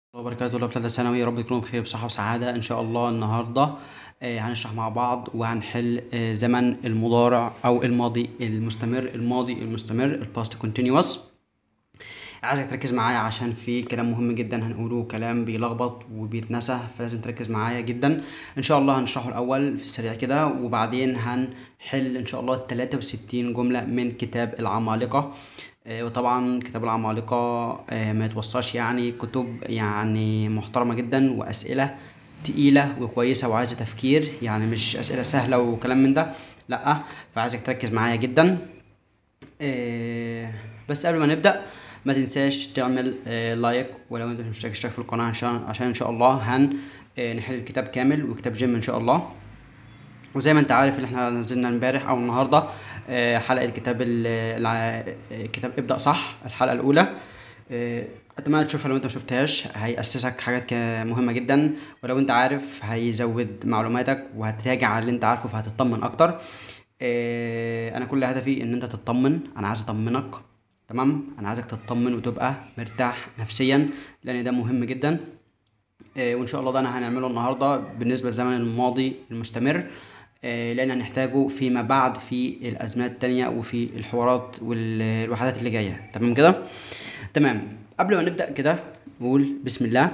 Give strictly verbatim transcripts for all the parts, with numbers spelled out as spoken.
الله وبركاته. طلاب تالتة ثانوي، يا رب تكونوا بخير بصحة وسعادة إن شاء الله. النهاردة آه، هنشرح مع بعض وهنحل آه، زمن المضارع أو الماضي المستمر. الماضي المستمر الباست كونتينيوس. عايزك تركز معايا عشان في كلام مهم جدا هنقوله، كلام بيلخبط وبيتنسى، فلازم تركز معايا جدا. إن شاء الله هنشرحه الأول في السريع كده، وبعدين هنحل إن شاء الله تلاتة وستين جملة من كتاب العمالقة. آه، وطبعا كتاب العمالقة آه، ما يتوصاش، يعني كتب يعني محترمة جدا، وأسئلة تقيلة وكويسة وعايزة تفكير، يعني مش أسئلة سهلة وكلام من ده، لأ. فعايزك تركز معايا جدا. آه، بس قبل ما نبدأ ما تنساش تعمل آه، لايك، ولو انت مش مشترك اشترك في القناة عشان عشان ان شاء الله هن آه، نحل الكتاب كامل وكتاب جيم ان شاء الله. وزي ما انت عارف اللي احنا نزلنا امبارح او النهارده آه، حلقة الكتاب ال- الع- آه، كتاب ابدأ صح، الحلقة الأولى. آه، اتمنى تشوفها، لو انت مشوفتهاش هيأسسك حاجات ك- مهمة جدا، ولو انت عارف هيزود معلوماتك وهتراجع على اللي انت عارفه فهتطمن اكتر. آه، انا كل هدفي ان انت تطمن، انا عايز اطمنك. تمام، انا عايزك تطمن وتبقى مرتاح نفسيا، لان ده مهم جدا. آه، وان شاء الله ده انا هنعمله النهارده بالنسبه للزمن الماضي المستمر، آه، لان هنحتاجه فيما بعد في الازمات التانية وفي الحوارات والوحدات اللي جايه. تمام كده؟ تمام. قبل ما نبدا كده نقول بسم الله.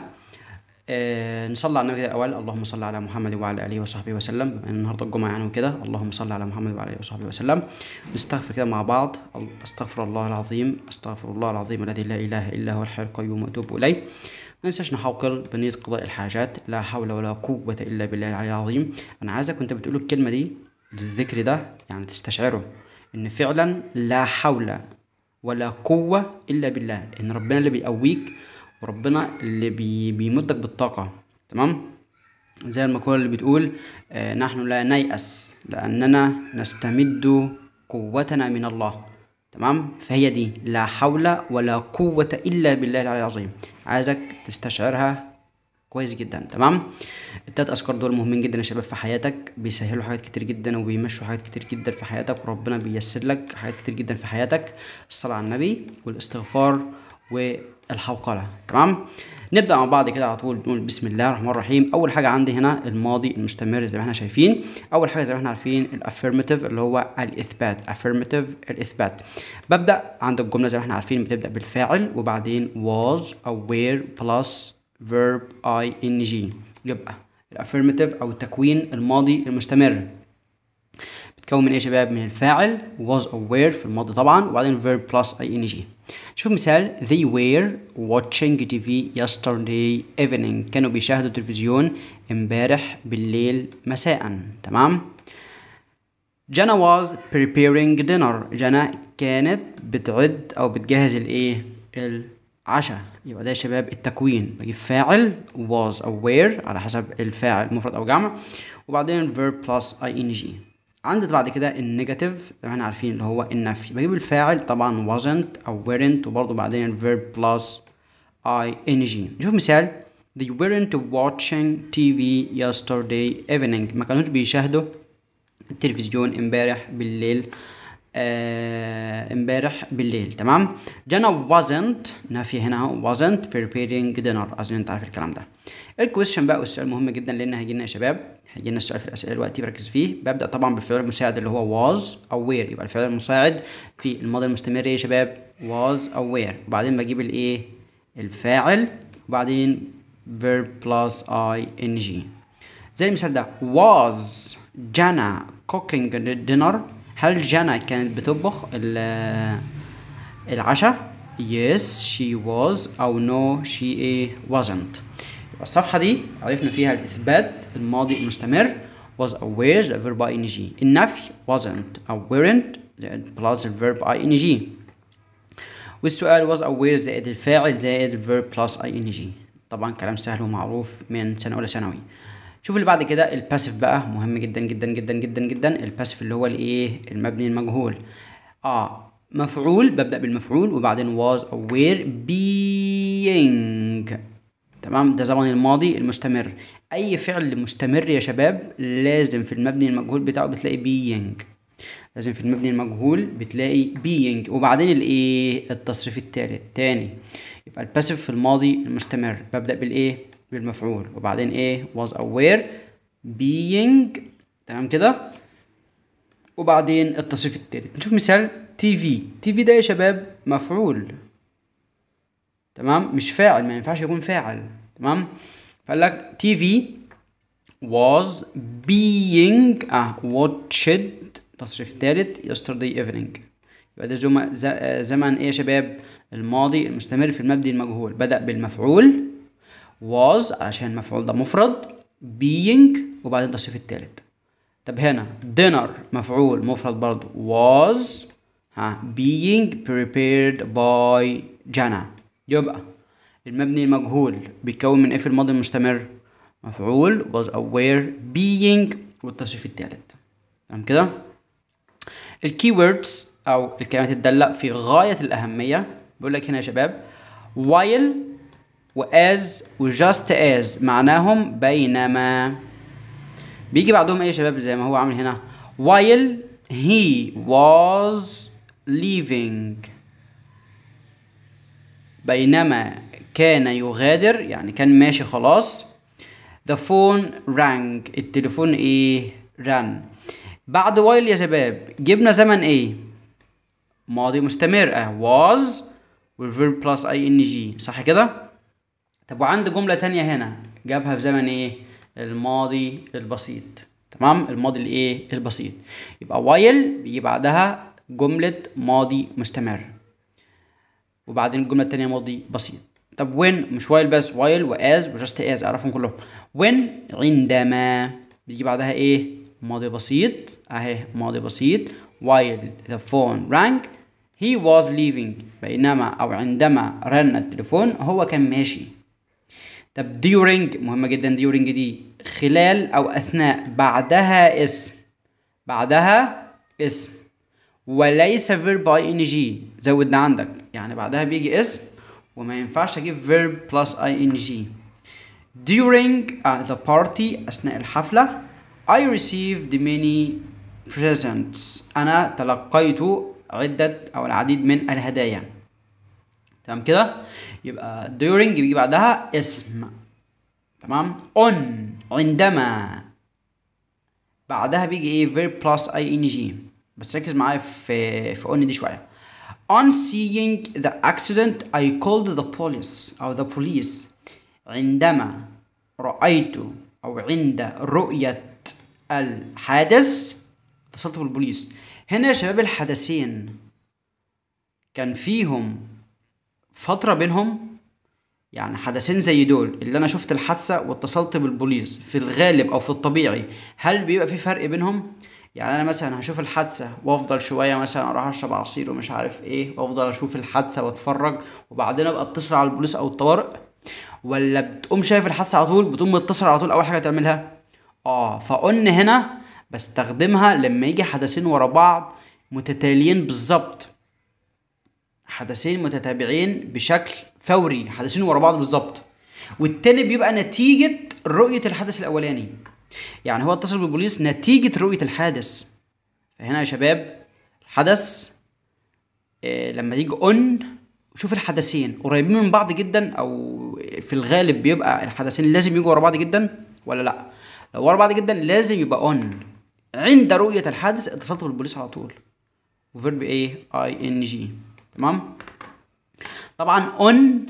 آه نصلي على النبي كده الاول. اللهم صل على محمد وعلى اله وصحبه وسلم. بما ان النهارده الجمعه يعني وكده، اللهم صل على محمد وعلى اله وصحبه وسلم. نستغفر كده مع بعض. استغفر الله العظيم، استغفر الله العظيم الذي لا اله الا هو الحي القيوم، واتوب اليه. ما ننساش نحوقل بنية قضاء الحاجات. لا حول ولا قوة إلا بالله العلي العظيم. أنا عايزك وأنت بتقول الكلمة دي، الذكر ده، يعني تستشعره إن فعلا لا حول ولا قوة إلا بالله، إن ربنا اللي بيقويك وربنا اللي بي بيمدك بالطاقة. تمام؟ زي المقولة اللي بتقول آه نحن لا نيأس لأننا نستمد قوتنا من الله. تمام؟ فهي دي لا حول ولا قوة إلا بالله العلي العظيم. عايزك تستشعرها كويس جدا. تمام؟ التلات أذكار دول مهمين جدا يا شباب في حياتك، بيسهلوا حاجات كتير جدا وبيمشوا حاجات كتير جدا في حياتك، وربنا بييسر لك حاجات كتير جدا في حياتك. الصلاة على النبي والاستغفار والحوقلة. تمام؟ نبدأ مع بعض كده على طول، نقول بسم الله الرحمن الرحيم. أول حاجة عندي هنا الماضي المستمر زي ما احنا شايفين. أول حاجة زي ما احنا عارفين الافيرماتيف اللي هو الإثبات، affirmative الإثبات. ببدأ عند الجملة زي ما احنا عارفين بتبدأ بالفاعل وبعدين was أو were plus verb ing. يبقى الافيرماتيف او التكوين الماضي المستمر بتكون من ايه يا شباب؟ من الفاعل was او were في الماضي طبعا، وبعدين verb plus ing. شوف مثال: they were watching تي في yesterday evening. كانوا بيشاهدوا تلفزيون امبارح بالليل مساء. تمام. جانا was preparing dinner. جانا كانت بتعد او بتجهز الايه؟ العشاء. يبقى ده يا شباب التكوين، بجيب فاعل was او were على حسب الفاعل مفرد او جمع، وبعدين verb plus ing. عندك بعد كده النيجاتيف زي ما احنا عارفين اللي هو النفي، بجيب الفاعل طبعا wasn't او weren't، وبرضه بعدين verb plus ing. نشوف مثال: they weren't watching تي في yesterday evening. ما كانوش بيشاهدوا التلفزيون امبارح بالليل. آه، امبارح بالليل. تمام. جانا wasn't نافية هنا، wasn't preparing dinner. اظن انت عارف الكلام ده. الكويشن بقى، والسؤال مهم جدا لان هيجي لنا يا شباب، هيجي لنا السؤال في الاسئله دلوقتي، بركز فيه. ببدا طبعا بالفعل المساعد اللي هو was او were. يبقى الفعل المساعد في الماضي المستمر يا شباب was او were، وبعدين بجيب الايه؟ الفاعل، وبعدين verb plus ing. زي المثال ده: was جانا cooking dinner. هل جانا كانت بتطبخ العشاء؟ yes she was أو no she wasn't. يبقى الصفحة دي عرفنا فيها الإثبات الماضي المستمر was أو were the verb ing. النفي wasn't أو weren't plus the verb ing. والسؤال was أو were زائد الفاعل زائد الverb plus ing. طبعا كلام سهل ومعروف من سنة أولى ثانوي. شوف اللي بعد كده الباسيف بقى، مهم جدا جدا جدا جدا جدا. الباسيف اللي هو الايه؟ المبني المجهول. اه مفعول، ببدأ بالمفعول وبعدين was او were being. تمام، ده زمن الماضي المستمر. اي فعل مستمر يا شباب لازم في المبني المجهول بتاعه بتلاقي being. لازم في المبني المجهول بتلاقي being، وبعدين الايه؟ التصريف التالت تاني. يبقى الباسيف في الماضي المستمر ببدأ بالايه؟ بالمفعول، وبعدين ايه؟ was aware being، تمام كده، وبعدين التصريف التالت. نشوف مثال تي في. تي في ده يا شباب مفعول، تمام، مش فاعل، ما ينفعش يكون فاعل، تمام. فقال لك تي في was being اه watched، تصريف تالت yesterday evening. يبقى ده زم... زمن ايه يا شباب؟ الماضي المستمر في المبني المجهول، بدأ بالمفعول was عشان المفعول ده مفرد، being وبعدين التصريف التالت. طب هنا dinner مفعول مفرد برضه was ها being prepared by جانا. يبقى المبني المجهول بيتكون من ايه في الماضي المستمر؟ مفعول was aware being والتصريف التالت، تمام كده. الكي ووردز او الكلمات الدالة في غاية الأهمية. بيقول لك هنا يا شباب while و as و just as معناهم بينما. بيجي بعدهم ايه يا شباب؟ زي ما هو عامل هنا while he was leaving، بينما كان يغادر يعني كان ماشي خلاص. the phone rang، التليفون ايه؟ رن. بعد while يا شباب جبنا زمن ايه؟ ماضي مستمر اه was والverb plus ing، صح كده؟ طب وعند جملة تانية هنا جابها في زمن ايه؟ الماضي البسيط، تمام، الماضي الايه؟ البسيط. يبقى while بيجي بعدها جملة ماضي مستمر، وبعدين الجملة التانية ماضي بسيط. طب when مش while بس، while و as و just as اعرفهم كلهم. when عندما بيجي بعدها ايه؟ ماضي بسيط اهي، ماضي بسيط. while the phone rang he was leaving، بينما او عندما رن التليفون هو كان ماشي. طب during مهمة جدا، during دي خلال او اثناء، بعدها اسم، بعدها اسم وليس verb ing. زود عندك يعني بعدها بيجي اسم وما ينفعش اجيب verb plus ing. during uh, the party اثناء الحفلة I received many presents، انا تلقيت عدة او العديد من الهدايا، تمام كده. يبقى during بيجي بعدها اسم، تمام. on عندما بعدها بيجي ايه؟ verb plus ing. بس ركز معايا في في on دي شويه. on seeing the accident I called the police او the police، عندما رأيت او عند رؤية الحادث اتصلت بالبوليس. هنا يا شباب الحدثين كان فيهم فترة بينهم، يعني حدثين زي دول اللي انا شفت الحادثة واتصلت بالبوليس، في الغالب او في الطبيعي هل بيبقى في فرق بينهم؟ يعني انا مثلا هشوف الحادثة وافضل شوية مثلا اروح اشرب عصير ومش عارف ايه وافضل اشوف الحادثة واتفرج وبعدين ابقى اتصل على البوليس او الطوارئ، ولا بتقوم شايف الحادثة على طول بتقوم متصل على طول اول حاجة تعملها؟ اه فقلنا هنا بستخدمها لما يجي حدثين ورا بعض متتاليين بالظبط، حدثين متتابعين بشكل فوري، حدثين ورا بعض بالظبط، والتاني بيبقى نتيجة رؤية الحدث الاولاني. يعني هو اتصل بالبوليس نتيجة رؤية الحادث. فهنا يا شباب الحدث إيه لما يجي اون شوف الحدثين قريبين من بعض جدا، او في الغالب بيبقى الحدثين لازم يجوا ورا بعض جدا ولا لا؟ لو ورا بعض جدا لازم يبقى اون، عند رؤية الحادث اتصلت بالبوليس على طول، وفيرب ايه؟ اي ان جي، تمام. طبعا اون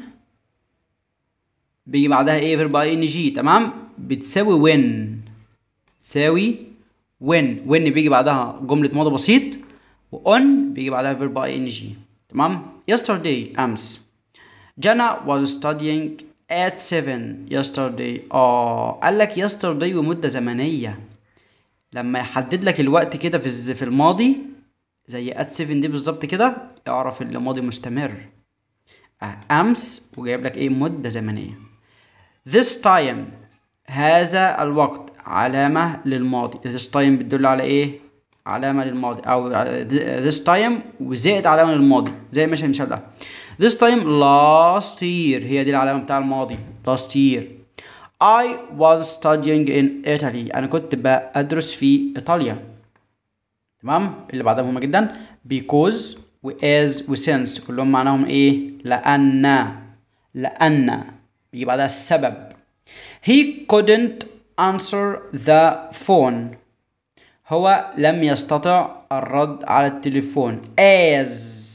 بيجي بعدها ايه؟ فيرب اي ان جي، تمام، بتساوي وين، تساوي وين. وين بيجي بعدها جملة ماضي بسيط، وأون بيجي بعدها فيرب اي ان جي، تمام. yesterday أمس جانا was studying at seven yesterday. اه قال لك yesterday ومدة زمنية، لما يحدد لك الوقت كده في في الماضي زي at seven دي بالظبط كده اعرف اللي ماضي مستمر. أمس وجايب لك ايه؟ مدة زمنية. this time هذا الوقت علامة للماضي. this time بتدل على ايه؟ علامة للماضي، او this time وزائد علامة للماضي زي ما المثال ده. this time last year هي دي العلامة بتاع الماضي last year. I was studying in Italy انا كنت بدرس في ايطاليا، تمام. اللي بعدها مهمة جدا because و as و since كلهم معناهم ايه؟ لأن. لأن بيجي بعدها السبب. he couldn't answer the phone. هو لم يستطع الرد على التليفون. as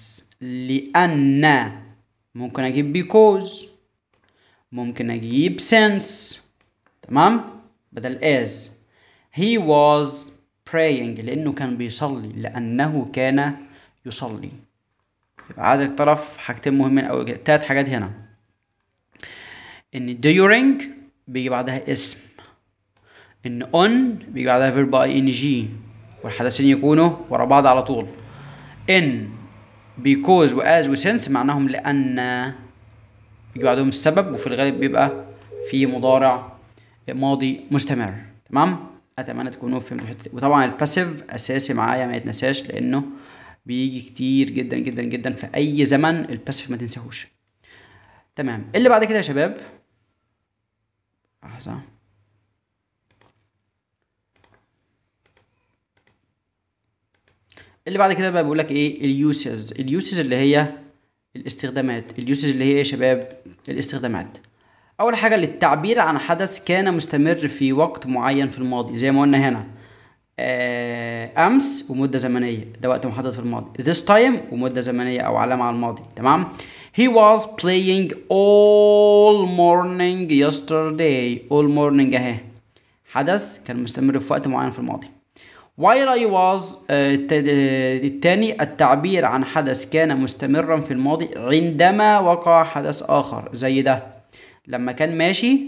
لأن ممكن أجيب because، ممكن أجيب since، تمام، بدل as. he was praying لأنه كان بيصلي، لأنه كان يصلي. يبقى عايزك تعرف حاجتين مهمين أوي، تلات حاجات هنا، إن during بيجي بعدها اسم، إن on بيجي بعدها verb ing والحدثين يكونوا ورا بعض على طول. in because و as و since معناهم لأن بيجي بعدهم السبب، وفي الغالب بيبقى في مضارع ماضي مستمر. تمام، اتمنى تكونوا فهمتوا الحته. وطبعا الباسيف اساسي معايا ما يتنساش، لانه بيجي كتير جدا جدا جدا في اي زمن، الباسيف ما تنساهوش. تمام، اللي بعد كده يا شباب، لحظه، اللي بعد كده بقى بيقول لك ايه؟ اليوسز. اليوسز اللي هي الاستخدامات. اليوسز اللي هي ايه يا شباب؟ الاستخدامات. اول حاجه للتعبير عن حدث كان مستمر في وقت معين في الماضي، زي ما قلنا هنا آه امس ومده زمنيه، ده وقت محدد في الماضي. this time ومده زمنيه او علامه على الماضي. تمام. he was playing all morning yesterday. all morning اهي حدث كان مستمر في وقت معين في الماضي. while I was آه التاني التعبير عن حدث كان مستمرا في الماضي عندما وقع حدث اخر، زي ده لما كان ماشي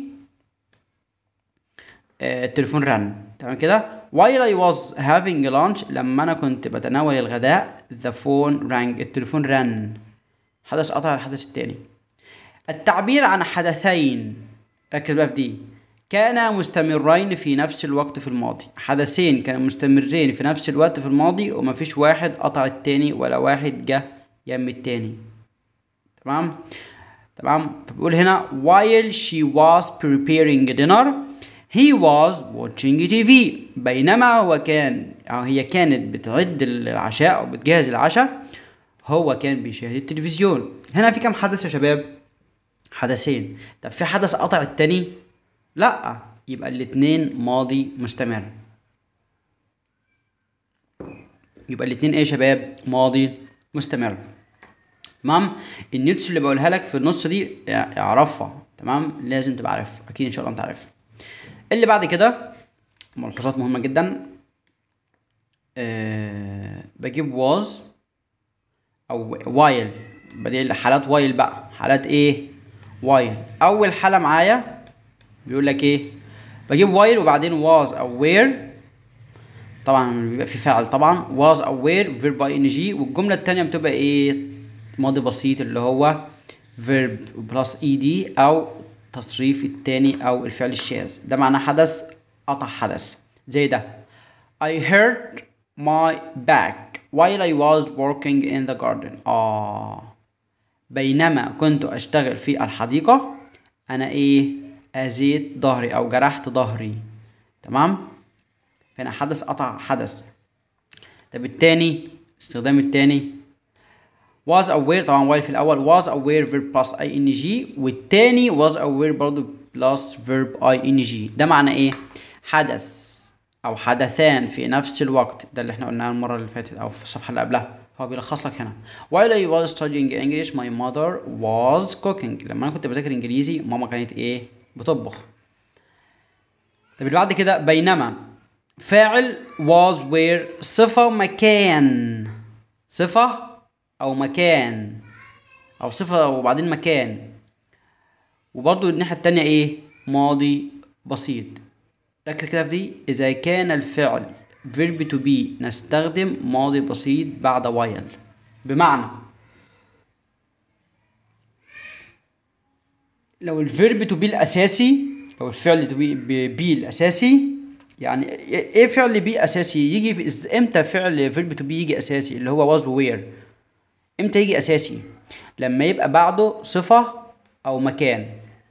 آه التليفون رن. تمام كده. while I was having lunch لما انا كنت بتناول الغداء the phone rang التليفون رن، حدث قطع الحدث التاني. التعبير عن حدثين، ركز بقى في دي، كان مستمرين في نفس الوقت في الماضي. حدثين كانوا مستمرين في نفس الوقت في الماضي ومفيش واحد قطع التاني ولا واحد جه يم التاني. تمام تمام. فبيقول هنا while she was preparing dinner he was watching تي في. بينما هو كان أو هي كانت بتعد العشاء أو بتجهز العشاء، هو كان بيشاهد التلفزيون. هنا في كم حدث يا شباب؟ حدثين. طب في حدث قطع التاني؟ لا، يبقى الاتنين ماضي مستمر. يبقى الاتنين ايه يا شباب؟ ماضي مستمر. تمام. النوتس اللي بقولها لك في النص دي اعرفها، تمام، لازم تبقى عارف، اكيد ان شاء الله انت عارف. اللي بعد كده ملحوظات مهمه جدا. أه بجيب was او while، بدي حالات while بقى. حالات ايه؟ while. اول حاله معايا بيقول لك ايه؟ بجيب while وبعدين was او were، طبعا بيبقى في فاعل طبعا، was او were verb ing، والجمله الثانيه بتبقى ايه؟ ماضي بسيط اللي هو verb plus ed او تصريف التاني او الفعل الشاذ. ده معناه حدث قطع حدث، زي ده I hurt my back while I was working in the garden. آه بينما كنت أشتغل في الحديقة أنا إيه؟ أذيت ظهري أو جرحت ظهري. تمام؟ هنا حدث قطع حدث. طب التاني، استخدام التاني was aware، طبعا while في الأول was aware verb plus ing، والتاني was aware برضو plus verb ing. ده معنى إيه؟ حدث أو حدثان في نفس الوقت، ده اللي احنا قلناه المرة اللي فاتت أو في الصفحة اللي قبلها. هو بيلخص لك هنا while I was studying English my mother was cooking. لما أنا كنت بذاكر إنجليزي ماما كانت إيه؟ بتطبخ. طب اللي بعد كده بينما، فاعل was where، صفة مكان، صفة أو مكان أو صفة وبعدين مكان، وبرضو الناحية التانية إيه؟ ماضي بسيط. ركز كده في دي، إذا كان الفعل verb to be نستخدم ماضي بسيط بعد while. بمعنى لو الفيرب to be الأساسي، لو الفعل to be, be الأساسي، يعني إيه فعل be أساسي؟ يجي في إمتى فعل verb to be يجي أساسي اللي هو was و were؟ إمتى يجي أساسي؟ لما يبقى بعده صفة أو مكان.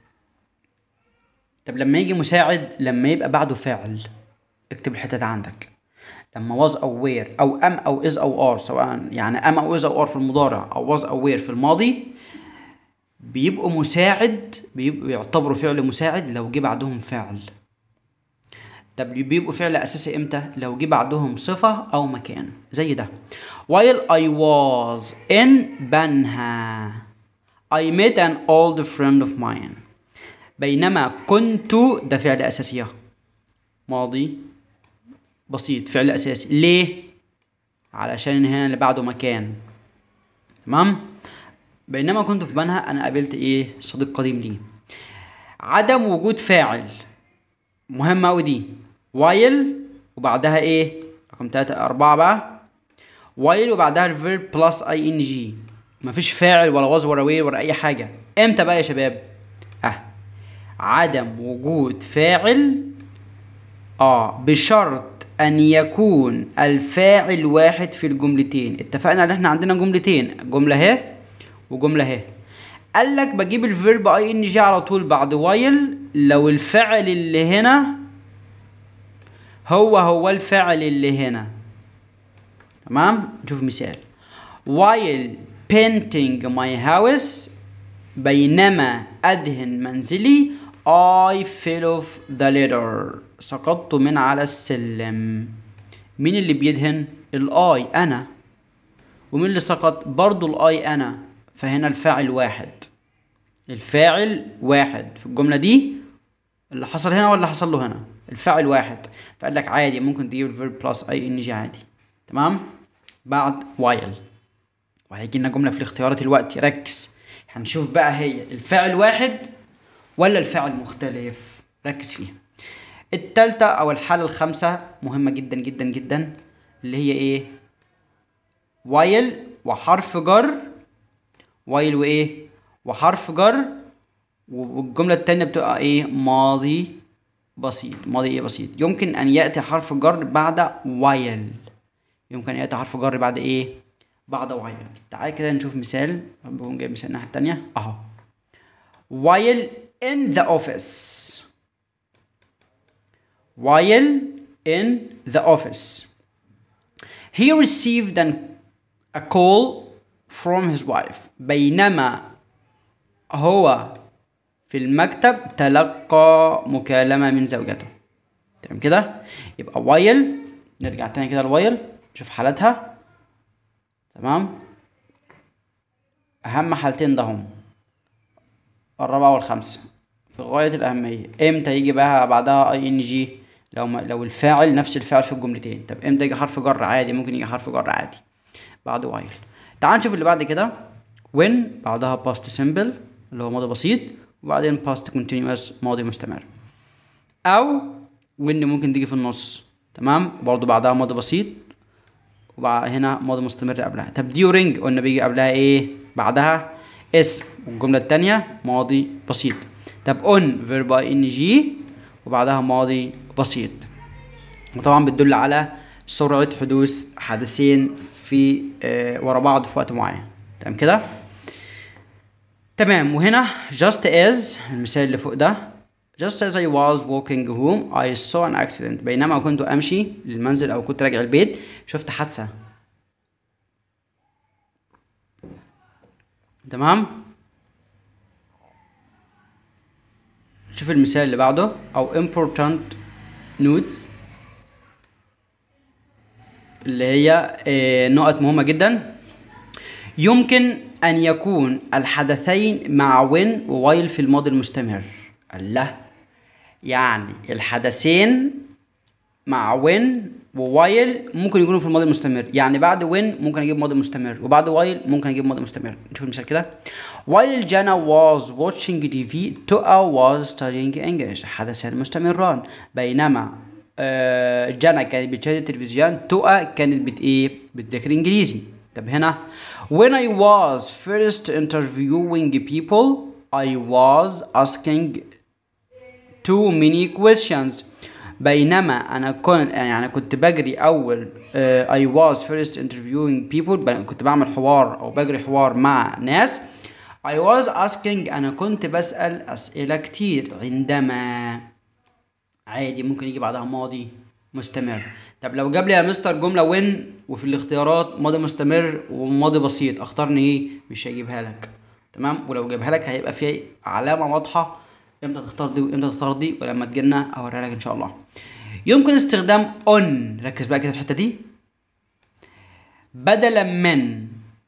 طب لما يجي مساعد؟ لما يبقى بعده فعل. اكتب الحتة دي عندك. لما was أو were أو am أو is أو are، سواء يعني am أو is أو are في المضارع أو was أو were في الماضي، بيبقوا مساعد، بيبقوا يعتبروا فعل مساعد لو جه بعدهم فعل. طب بيبقوا فعل اساسي امتى؟ لو جه بعدهم صفة او مكان زي ده. while I was in بنها I met an old friend of mine. بينما كنت، ده فعل اساسي ماضي بسيط، فعل اساسي. ليه؟ علشان هنا اللي بعده مكان. تمام. بينما كنت في بنها انا قابلت ايه؟ صديق قديم لي. عدم وجود فاعل مهمة اوي دي. while وبعدها ايه؟ رقم تلاتة أربعة بقى. while وبعدها الفيرب بلس اي ان جي. مفيش فاعل ولا was ولا were ولا اي حاجة. امتى بقى يا شباب؟ اه عدم وجود فاعل اه بشرط ان يكون الفاعل واحد في الجملتين. اتفقنا ان احنا عندنا جملتين، جملة اهي وجملة اهي. قال لك بجيب الفيرب اي ان جي على طول بعد وايل لو الفعل اللي هنا هو هو الفعل اللي هنا. تمام. نشوف مثال. while painting my house بينما أدهن منزلي I fell off the ladder سقطت من على السلم. مين اللي بيدهن؟ الاي انا. ومين اللي سقط؟ برضو الاي انا. فهنا الفاعل واحد، الفاعل واحد في الجملة دي. اللي حصل هنا ولا حصل له هنا؟ الفاعل واحد. فقال لك عادي ممكن تجيب الفيرب بلس اي ان جي عادي. تمام. بعد وايل وهيجي لنا جملة في الاختيارات الوقت، ركز. هنشوف بقى هي الفاعل واحد ولا الفاعل مختلف. ركز فيها. التالتة او الحالة الخامسة مهمة جدا جدا جدا، اللي هي ايه؟ وايل وحرف جر. وايل وايه؟ وحرف جر. والجملة التانية بتبقى ايه؟ ماضي بسيط. ماضي ايه بسيط؟ يمكن ان يأتي حرف جر بعد وايل. يمكن ان يأتي حرف جر بعد ايه؟ بعد وايل. تعال كده نشوف مثال. بقوم جايب مثال الناحية التانية اهو. while in the office. while in the office he received an, a call from his wife. بينما هو في المكتب تلقى مكالمة من زوجته. تمام كده. يبقى while، نرجع تاني كده الوايل نشوف حالاتها. تمام. أهم حالتين ده هم الرابعة والخامسة في غاية الأهمية. امتى يجي بقى بعدها اي ان جي؟ لو ما لو الفاعل نفس الفعل في الجملتين. طب امتى يجي حرف جر؟ عادي ممكن يجي حرف جر عادي بعد وايل. تعال نشوف اللي بعد كده. when بعدها past simple اللي هو ماضي بسيط، وبعدين past continuous ماضي مستمر. او when ممكن تيجي في النص. تمام. برضو بعدها ماضي بسيط وبعد هنا ماضي مستمر قبلها. طب during قلنا بيجي قبلها ايه؟ بعدها اسم، والجملة التانية ماضي بسيط. طب on verb ing وبعدها ماضي بسيط. وطبعا بتدل على سرعة حدوث حدثين في آه ورا بعض في وقت معين. تمام كده. تمام. وهنا just as المثال اللي فوق ده just as I was walking home I saw an accident. بينما كنت امشي للمنزل او كنت راجع البيت شفت حادثة. تمام. شوف المثال اللي بعده او important notes اللي هي آه نقط مهمة جدا. يمكن ان يكون الحدثين مع when ووايل في الماضي المستمر. الله، يعني الحدثين مع when ووايل ممكن يكونوا في الماضي المستمر. يعني بعد when ممكن اجيب ماضي مستمر وبعد وايل ممكن اجيب ماضي مستمر. نشوف المثال كده. while Jana was watching T V Toa was studying English. حدثان مستمران. بينما آه جانا كانت بتشاهد التلفزيون، توأ كانت بت ايه؟ بتذاكر انجليزي. طب هنا when I was first interviewing people I was asking too many questions. بينما انا كنت يعني كنت بجري اول uh, I was first interviewing people كنت بعمل حوار او بجري حوار مع ناس. I was asking انا كنت بسأل اسئلة كتير. عندما عادي ممكن يجي بعدها ماضي مستمر. طب لو جاب لي يا مستر جملة when وفي الاختيارات ماضي مستمر وماضي بسيط اختارني ايه؟ مش هيجيبها لك. تمام. ولو جايبها لك هيبقى فيها علامه واضحه امتى تختار دي وامتى تختار دي، ولما تجيلنا اوريها لك ان شاء الله. يمكن استخدام on، ركز بقى كده في الحته دي، بدلا من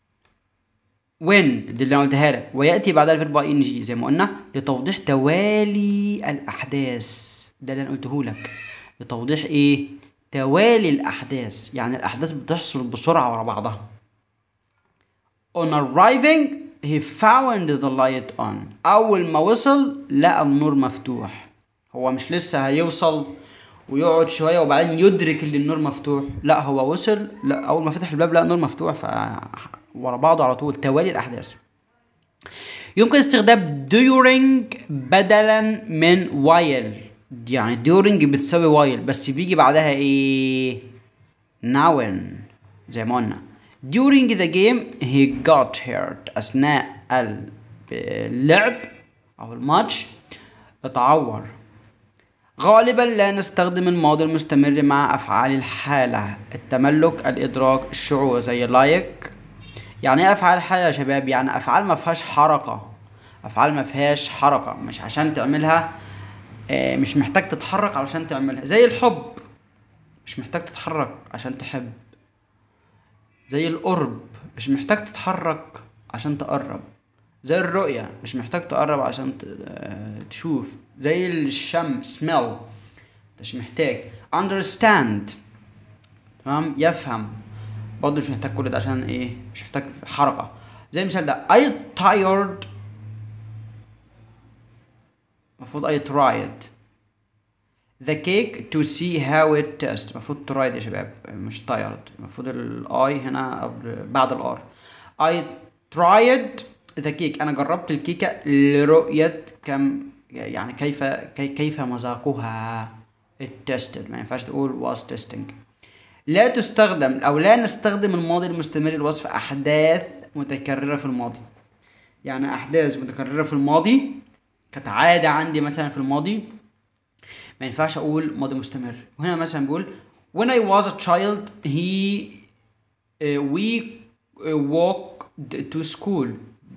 when دي اللي انا قلتها لك، وياتي بعدها الفيرب اي ان جي زي ما قلنا لتوضيح توالي الاحداث. ده اللي انا قلته لك، لتوضيح ايه؟ توالي الاحداث، يعني الاحداث بتحصل بسرعه ورا بعضها. on arriving he found the light on، اول ما وصل لقى النور مفتوح. هو مش لسه هيوصل ويقعد شويه وبعدين يدرك ان النور مفتوح، لا هو وصل، لا اول ما فتح الباب لقى النور مفتوح، ف ورا بعضه على طول توالي الاحداث. يمكن استخدام during بدلا من while، يعني during بتساوي while بس بيجي بعدها ايه؟ now زي ما قلنا. during the game he got hurt، اثناء اللعب او الماتش اتعور. غالبا لا نستخدم الماضي المستمر مع افعال الحالة، التملك، الادراك، الشعور، زي like. يعني ايه افعال حالة يا شباب؟ يعني افعال ما فيهاش حركة، افعال ما فيهاش حركة، مش عشان تعملها آه مش محتاج تتحرك علشان تعملها، زي الحب مش محتاج تتحرك عشان تحب، زي القرب مش محتاج تتحرك عشان تقرب، زي الرؤية مش محتاج تقرب عشان تشوف، زي الشم smell مش محتاج. understand تمام، يفهم برضه مش محتاج كل ده عشان ايه؟ مش محتاج حركة. زي المثال ده I tired، المفروض I tried the cake to see how it tastes، المفروض tried يا شباب مش tired، المفروض الاي هنا قبل بعد الار. I tried the cake، انا جربت الكيكة لرؤية كم، يعني كيف كي كيف مذاقها. it tested، ما ينفعش تقول was testing. لا تستخدم او لا نستخدم الماضي المستمر لوصف احداث متكررة في الماضي. يعني احداث متكررة في الماضي كانت عادة عندي مثلا في الماضي، ما ينفعش اقول ماضي مستمر. وهنا مثلا بقول when I was a child he uh, we uh, walked to school،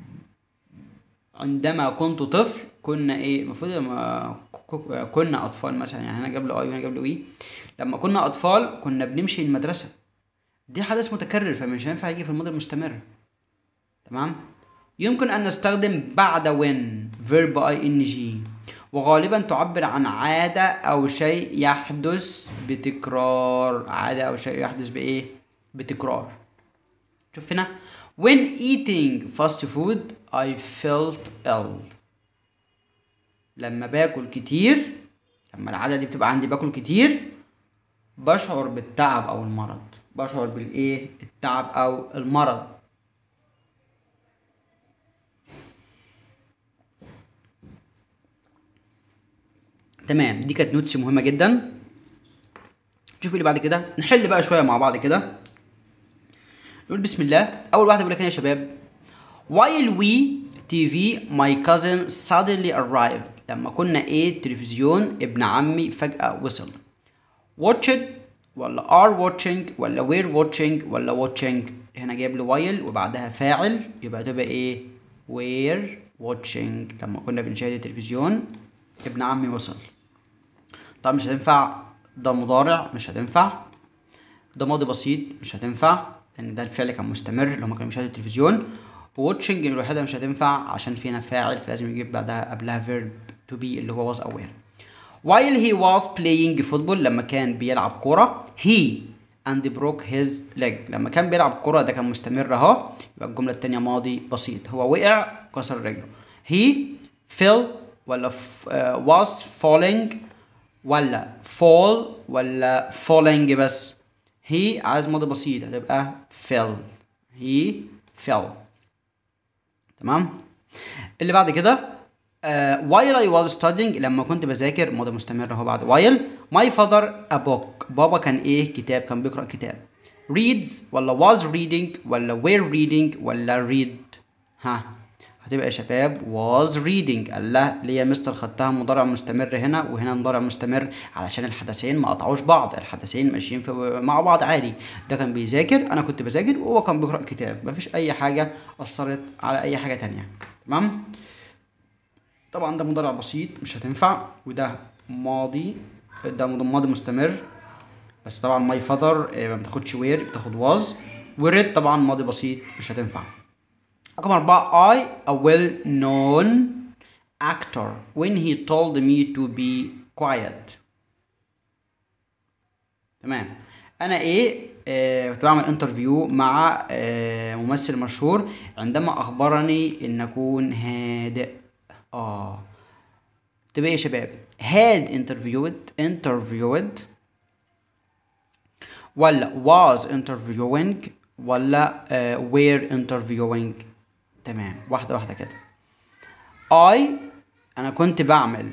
عندما كنت طفل كنا ايه؟ المفروض كنا اطفال مثلا، يعني هنا قبل اي وهنا قبل وي، لما كنا اطفال كنا بنمشي المدرسة. دي حدث متكرر فمش هينفع يجي في الماضي المستمر. تمام. يمكن ان نستخدم بعد when verb ing، وغالبا تعبر عن عادة او شيء يحدث بتكرار، عادة او شيء يحدث بايه؟ بتكرار. شوف هنا when eating fast food I felt ill، لما باكل كتير، لما العادة دي بتبقى عندي باكل كتير بشعر بالتعب او المرض، بشعر بالايه؟ التعب او المرض. تمام، دي كانت نوتس مهمه جدا. شوف اللي بعد كده، نحل بقى شويه مع بعض كده. نقول بسم الله. اول واحده بيقول لك يا شباب while we تي في my cousin suddenly arrived، لما كنا ايه؟ تلفزيون ابن عمي فجاه وصل. watched ولا are watching ولا were watching ولا watching، هنا جايب لي while وبعدها فاعل، يبقى تبقى ايه؟ were watching، لما كنا بنشاهد التلفزيون ابن عمي وصل. طب مش هتنفع، ده مضارع مش هتنفع، ده ماضي بسيط مش هتنفع لان ده الفعل كان مستمر اللي هما كانوا بيشاهدوا التلفزيون. وواتشنج الوحيده مش هتنفع عشان فينا فاعل فلازم يجيب بعدها قبلها verb to be اللي هو was aware. while he was playing football، لما كان بيلعب كوره he and broke his leg، لما كان بيلعب كوره ده كان مستمر اهو، يبقى الجمله الثانيه ماضي بسيط، هو وقع كسر رجله. he fell ولا uh, was falling ولا fall ولا falling بس. he عايز ماضي بسيط هتبقى fell، he fell. تمام. اللي بعد كده uh, while I was studying، لما كنت بذاكر ماضي مستمر اهو بعد while. my father a book، بابا كان ايه؟ كتاب، كان بيقرأ كتاب. reads ولا was reading ولا were reading ولا read، ها هتبقى يا شباب was reading. قال له ليه يا مستر خدتها مضارع مستمر هنا وهنا مضارع مستمر؟ علشان الحدثين ما قطعوش بعض، الحدثين ماشيين في مع بعض عادي. ده كان بيذاكر، انا كنت بذاكر، وهو كان بيقرأ كتاب، مفيش اي حاجة اثرت على اي حاجة تانية. تمام. طبعا ده مضارع بسيط مش هتنفع، وده ماضي، ده ماضي مستمر، بس طبعا ماي فاذر ما بتاخدش وير، بتاخد واز. وريد طبعا ماضي بسيط مش هتنفع. رقم أربعة I a well known actor when he told me to be quiet. تمام. أنا إيه آه كنت بعمل انترفيو مع آه ممثل مشهور عندما أخبرني إن أكون هادئ. آه تبقى إيه يا شباب؟ had interviewed interviewed ولا was interviewing ولا uh, were interviewing. تمام، واحدة واحدة كده. I أنا كنت بعمل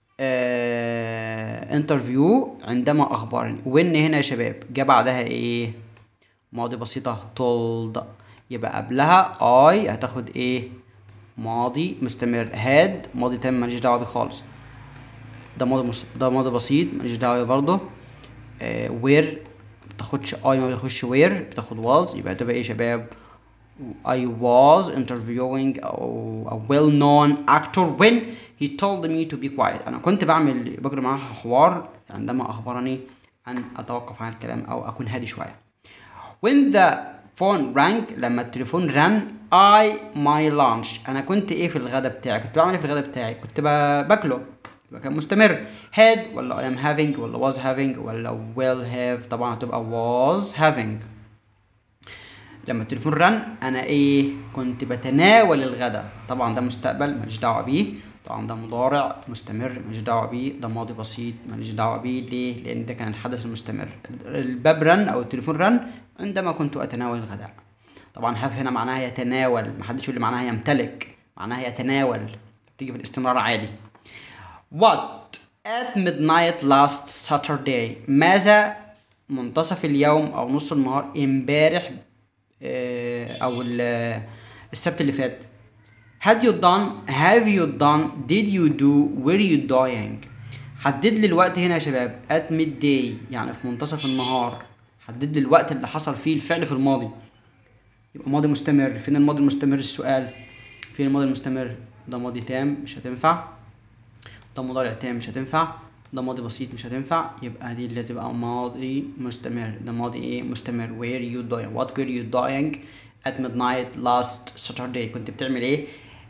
uh, interview عندما أخبرني. when هنا يا شباب جا بعدها إيه؟ ماضي بسيطة told، يبقى قبلها I هتاخد إيه؟ ماضي مستمر. had ماضي تام ماليش دعوة بيه خالص، ده ماضي مس... ده ماضي بسيط ماليش دعوة بيه برضه. uh, were بتاخدش I ما بتاخدش where، بتاخد was، يبقى تبقى ايه يا شباب؟ I was interviewing a well known actor when he told me to be quiet. انا كنت بعمل بجري معاه حوار عندما اخبرني ان اتوقف عن الكلام او اكون هادي شويه. when the phone rang لما التليفون رن I my lunch انا كنت ايه في الغدا بتاعي؟ كنت بعمل ايه في الغدا بتاعي؟ كنت باكله، يبقى كان مستمر. had ولا I am having ولا was having ولا will have؟ طبعا هتبقى was having. لما التليفون رن انا ايه؟ كنت بتناول الغداء، طبعا ده مستقبل ماليش دعوه بيه، طبعا ده مضارع مستمر ماليش دعوه بيه، ده ماضي بسيط ماليش دعوه بيه. ليه؟ لان ده كان الحدث المستمر. الباب رن او التليفون رن عندما كنت اتناول الغداء. طبعا have هنا معناها يتناول، محدش يقول لي معناها يمتلك، معناها يتناول، بتيجي في الاستمرار عادي. What at midnight last Saturday ماذا منتصف اليوم او نص النهار امبارح اه او السبت اللي فات. had you done have you done did you do were you doing. حدد لي الوقت هنا يا شباب. at midday يعني في منتصف النهار، حدد لي الوقت اللي حصل فيه الفعل في الماضي، يبقى ماضي مستمر. فين الماضي المستمر؟ السؤال فين الماضي المستمر؟ ده ماضي تام مش هتنفع، ده مضارع تام مش هتنفع، ده ماضي بسيط مش هتنفع، يبقى دي اللي هتبقى ماضي مستمر. ده ماضي ايه؟ مستمر. were you doing what were you doing at midnight last Saturday كنت بتعمل ايه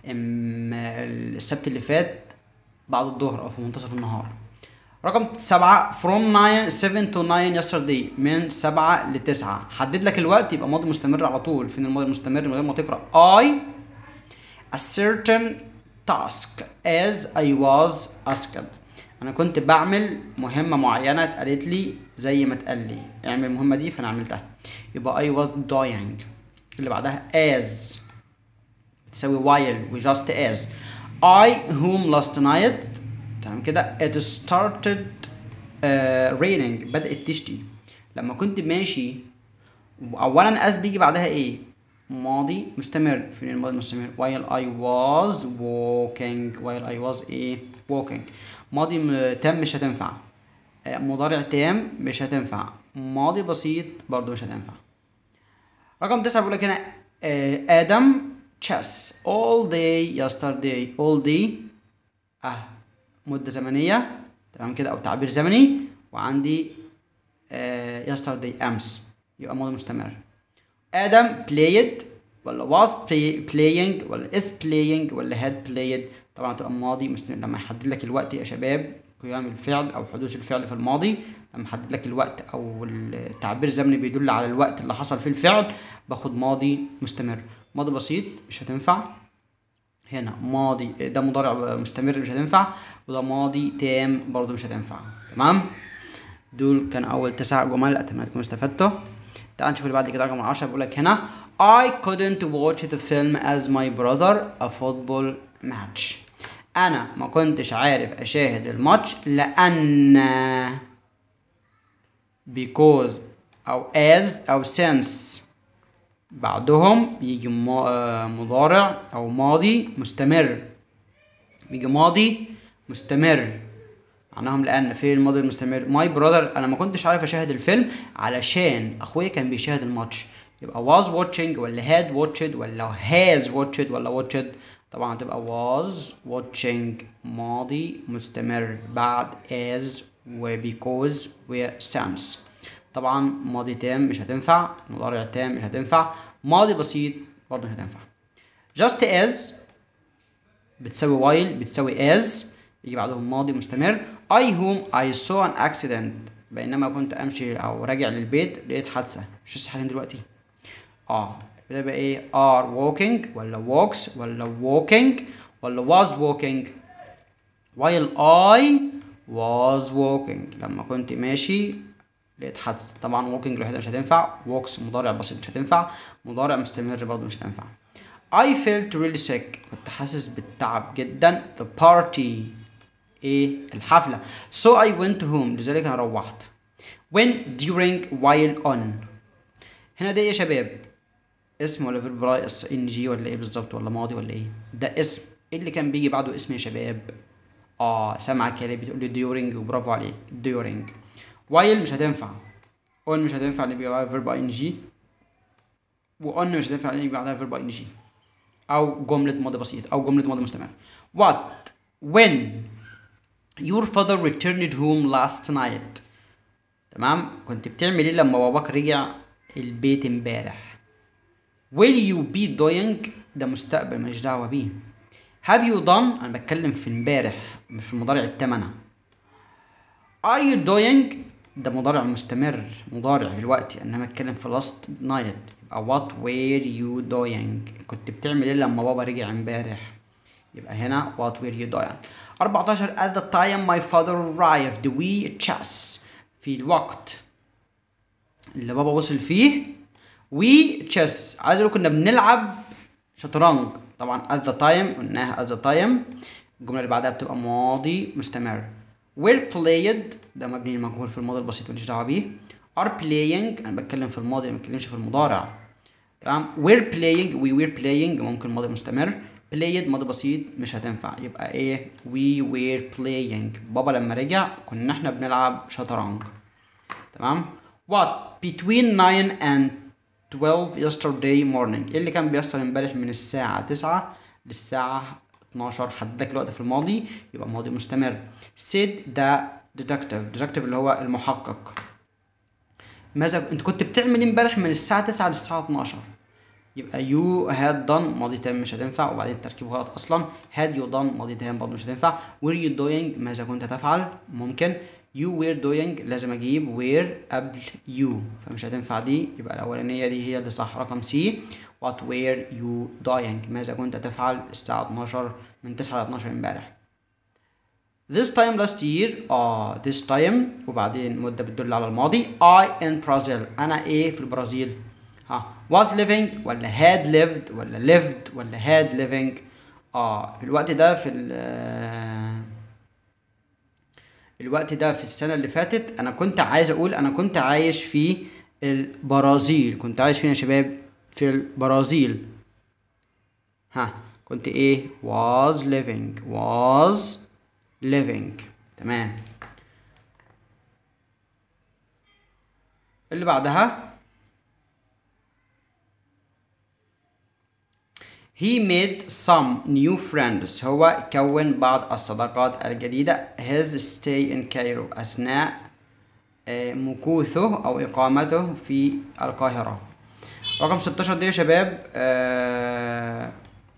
السبت اللي فات بعد الظهر او في منتصف النهار. رقم سبعة from nine seven to nine yesterday من سبعة لتسعة. حدد لك الوقت، يبقى ماضي مستمر على طول. فين الماضي المستمر من غير ما تقرأ؟ I a certain task as I was asked. انا كنت بعمل مهمه معينه اتقالت لي زي ما اتقال لي اعمل المهمه دي فانا عملتها، يبقى I was doing. اللي بعدها as تساوي while و just as. I whom last night تمام كده it started uh, raining بدأت تشتي. لما كنت ماشي اولا as بيجي بعدها ايه؟ ماضي مستمر. فين الماضي المستمر؟ while I was walking while I was ايه؟ walking. ماضي تام مش هتنفع، مضارع تام مش هتنفع، ماضي بسيط برضو مش هتنفع. رقم تسعة بيقول لك هنا آدم chess all day yesterday. all day اه مدة زمنية تمام كده او تعبير زمني، وعندي آه yesterday امس، يبقى ماضي مستمر. آدم played ولا was play, playing ولا is playing ولا had played؟ طبعا تبقى ماضي مستمر. لما يحدد لك الوقت يا شباب قيام الفعل او حدوث الفعل في الماضي، لما يحدد لك الوقت او التعبير الزمني بيدل على الوقت اللي حصل فيه الفعل، باخد ماضي مستمر. ماضي بسيط مش هتنفع هنا، ماضي ده مضارع مستمر مش هتنفع، وده ماضي تام برضه مش هتنفع. تمام، دول كان اول تسع جمل، اتمنى تكونوا استفدتوا. تعال نشوف اللي بعد كده. رقم عشرة بيقول لك هنا I couldn't watch the film as my brother a football match. انا ما كنتش عارف اشاهد الماتش لان because او as او since بعدهم يجي مضارع او ماضي مستمر، بيجي ماضي مستمر معناهم لان. في الماضي المستمر my brother انا ما كنتش عارف اشاهد الفيلم علشان اخويا كان بيشاهد الماتش، يبقى was watching ولا had watched ولا has watched ولا watched؟ طبعا هتبقى was watching ماضي مستمر بعد as و because و since. طبعا ماضي تام مش هتنفع، مضارع تام مش هتنفع، ماضي بسيط برضه مش هتنفع. just as بتساوي while بتساوي as يجي بعدهم ماضي مستمر. I whom I saw an accident بينما كنت امشي او راجع للبيت لقيت حادثه، مش لسه حاليا دلوقتي. اه ده بقى ايه؟ are walking ولا walks ولا walking ولا was walking. while I was walking لما كنت ماشي لقيت حادثه. طبعا walking لوحدها مش هتنفع، walks مضارع بسيط مش هتنفع، مضارع مستمر برضه مش هتنفع. I felt really sick كنت حاسس بالتعب جدا. the party ايه؟ الحفله. so I went home لذلك انا روحت. when during while on هنا ده ايه يا شباب؟ اسم ولا فيرب رايس ان جي ولا ايه بالظبط ولا ماضي ولا ايه؟ ده اسم. ايه اللي كان بيجي بعده اسم يا شباب؟ اه سامعك يا بتقول لي during وبرافو عليك during. while مش هتنفع، on مش هتنفع اللي بيجي بعدها فيرب ان جي، و on مش هتنفع اللي بيجي بعدها فيرب ان جي او جمله ماضي بسيط او جمله ماضي مستمر. what when your father returned home last night تمام؟ كنت بتعمل ايه لما باباك رجع البيت امبارح؟ will you be doing ده مستقبل ماليش دعوه بيه. have you done انا بتكلم في امبارح مش في المضارع التام انا. are you doing ده مضارع مستمر مضارع دلوقتي، انما اتكلم في last night يبقى what were you doing كنت بتعمل ايه لما بابا رجع امبارح، يبقى هنا what were you doing. أربعتاشر at the time my father arrived we chess في الوقت اللي بابا وصل فيه we chess عايز اقول كنا بنلعب شطرنج. طبعا at the time قلناها at the time. الجمله اللي بعدها بتبقى ماضي مستمر. were played ده مبني للمجهول في الماضي البسيط ماليش دعوه بيه. are playing انا بتكلم في الماضي ما بتكلمش في المضارع تمام. were playing we were playing ممكن ماضي مستمر. played ماضي بسيط مش هتنفع يبقى ايه؟ we were playing بابا لما رجع كنا احنا بنلعب شطرنج تمام. what between nine and twelve yesterday morning ايه اللي كان بيحصل امبارح من الساعة تسعة للساعة اتناشر؟ حدد لك الوقت في الماضي يبقى ماضي مستمر. said ده detective detective اللي هو المحقق. ماذا انت كنت بتعمل امبارح من الساعة تسعة للساعة اتناشر؟ يبقى you had done ماضي تام مش هتنفع وبعدين التركيب غلط اصلا. had you done ماضي تام برضه مش هتنفع. were you doing ماذا كنت تفعل ممكن. you were doing لازم اجيب were قبل you فمش هتنفع دي يبقى الاولانيه دي هي اللي صح. رقم سي what were you doing ماذا كنت تفعل الساعه اتناشر من تسعة ل اتناشر امبارح. this time last year اه this time وبعدين مده بتدل على الماضي. I in Brazil انا ايه في البرازيل؟ ها was living ولا had lived ولا lived ولا had living. اه في الوقت ده في الوقت ده في السنة اللي فاتت انا كنت عايز اقول انا كنت عايش في البرازيل. كنت عايش فين يا شباب؟ في البرازيل. ها كنت ايه؟ was living was living تمام. اللي بعدها he made some new friends هو كون بعض الصداقات الجديدة. his stay in Cairo أثناء مكوثه أو إقامته في القاهرة. رقم ستاشر دي يا شباب آه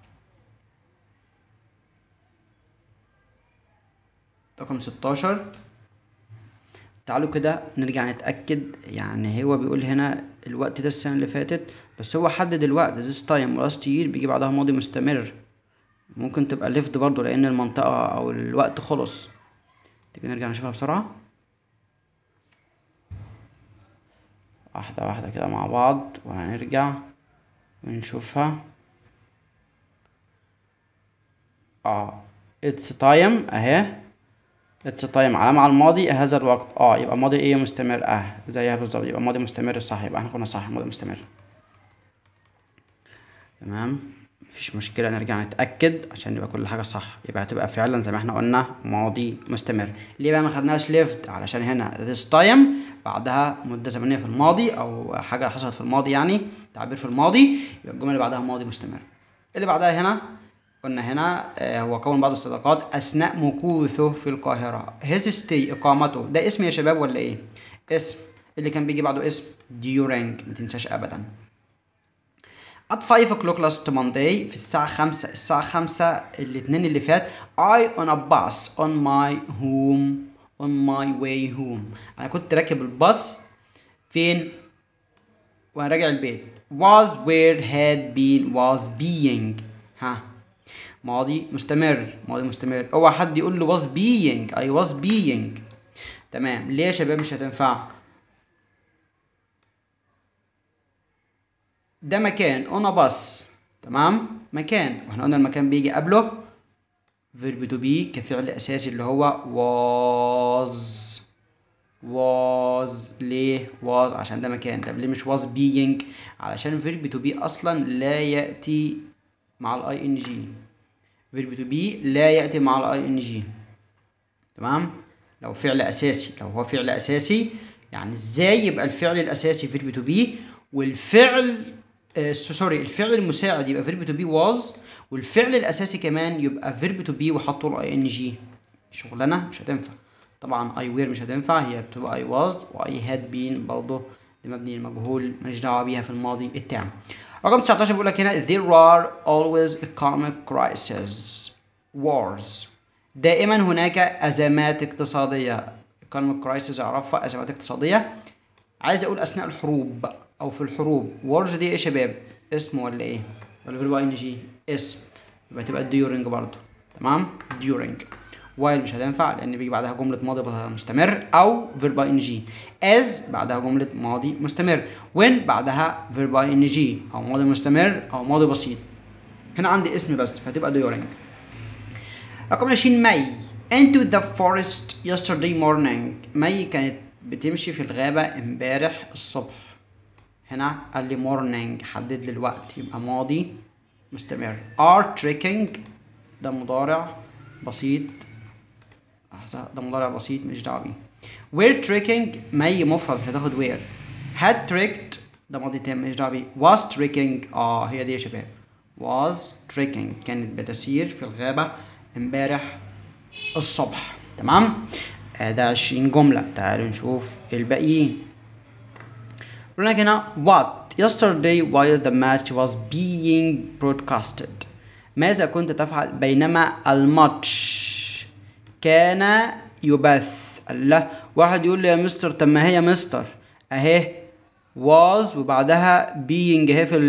رقم ستاشر تعالوا كده نرجع نتأكد. يعني هو بيقول هنا الوقت ده السنة اللي فاتت بس هو حدد الوقت this time last year بيجي بعدها ماضي مستمر. ممكن تبقى left برضو لأن المنطقة أو الوقت خلص. تيجي نرجع نشوفها بسرعة واحدة واحدة كده مع بعض وهنرجع ونشوفها. اه it's time اهي it's time علامة على الماضي هذا الوقت. اه يبقى ماضي ايه مستمر اه زيها بالظبط يبقى ماضي مستمر صح. يبقى احنا كنا صح ماضي مستمر تمام. مفيش مشكلة نرجع نتأكد عشان يبقى كل حاجة صح. يبقى هتبقى فعلا زي ما احنا قلنا ماضي مستمر. ليه بقى ما خدناش left؟ علشان هنا this time بعدها مدة زمنية في الماضي او حاجة حصلت في الماضي يعني تعبير في الماضي يبقى الجملة اللي بعدها ماضي مستمر. اللي بعدها هنا قلنا هنا آه هو كون بعض الصداقات اثناء مكوثه في القاهره. his stay اقامته ده اسم يا شباب ولا ايه؟ اسم. اللي كان بيجي بعده اسم during، ما تنساش ابدا. at five o'clock last Monday، في الساعة خمسة الساعة خمسة الاثنين اللي فات I on a bus on my home on my way home. أنا كنت راكب الباص فين؟ وأنا راجع البيت. was where had been was being. ها ماضي مستمر ماضي مستمر. اوعى حد يقول له was being I was being. تمام. ليه يا شباب مش هتنفع؟ ده مكان on a bus. تمام. مكان، واحنا قلنا المكان بيجي قبله verb to be كفعل اساسي اللي هو was. was ليه was؟ عشان ده مكان. طب ليه مش was being؟ علشان verb to be اصلا لا ياتي مع الاي ان جي. verb to be لا ياتي مع الاي ان جي. تمام. لو فعل اساسي، لو هو فعل اساسي، يعني ازاي يبقى الفعل الاساسي verb to be والفعل آه سوري الفعل المساعد يبقى verb to be was والفعل الاساسي كمان يبقى verb to be وحطوا له اي ان جي؟ شغلانه مش هتنفع. طبعا I were مش هتنفع، هي بتبقى I was، و I had been برضه دي مبني المجهول ماليش دعوه بيها في الماضي التام. رقم تسعتاشر بيقول لك هنا there are always economic crises wars. دائما هناك ازمات اقتصاديه. economic crisis اعرفها ازمات اقتصاديه. عايز اقول اثناء الحروب او في الحروب. wars دي ايه يا شباب؟ اسم ولا ايه؟ ولا فيرب ان جي؟ اسم. يبقى تبقى during برضه. تمام. during. while مش هتنفع لان بيجي بعدها جمله ماضي مستمر او فيرب ان جي. as بعدها جمله ماضي مستمر. when بعدها فيرب ان جي او ماضي مستمر او ماضي بسيط. هنا عندي اسم بس فتبقى during. رقم عشرين مي into the forest yesterday morning. مي كانت بتمشي في الغابه امبارح الصبح. هنا قال لي morning حدد لي الوقت يبقى ماضي مستمر. are trekking ده مضارع بسيط. لحظة ده مضارع بسيط مش دعوة بيه. we're trekking مي مفرد مش هتاخد where. had trekked ده ماضي تام مش دعوة بيه. was trekking اه هي دي يا شباب. was trekking كانت بتسير في الغابة امبارح الصبح. تمام. آه ده عشرين جملة. تعالوا نشوف الباقيين. بيقول لك هنا what yesterday while the match was being broadcasted. ماذا كنت تفعل بينما الماتش كان يبث؟ الله. واحد يقول لي يا مستر طب ما هي مستر اهي was وبعدها being اهي في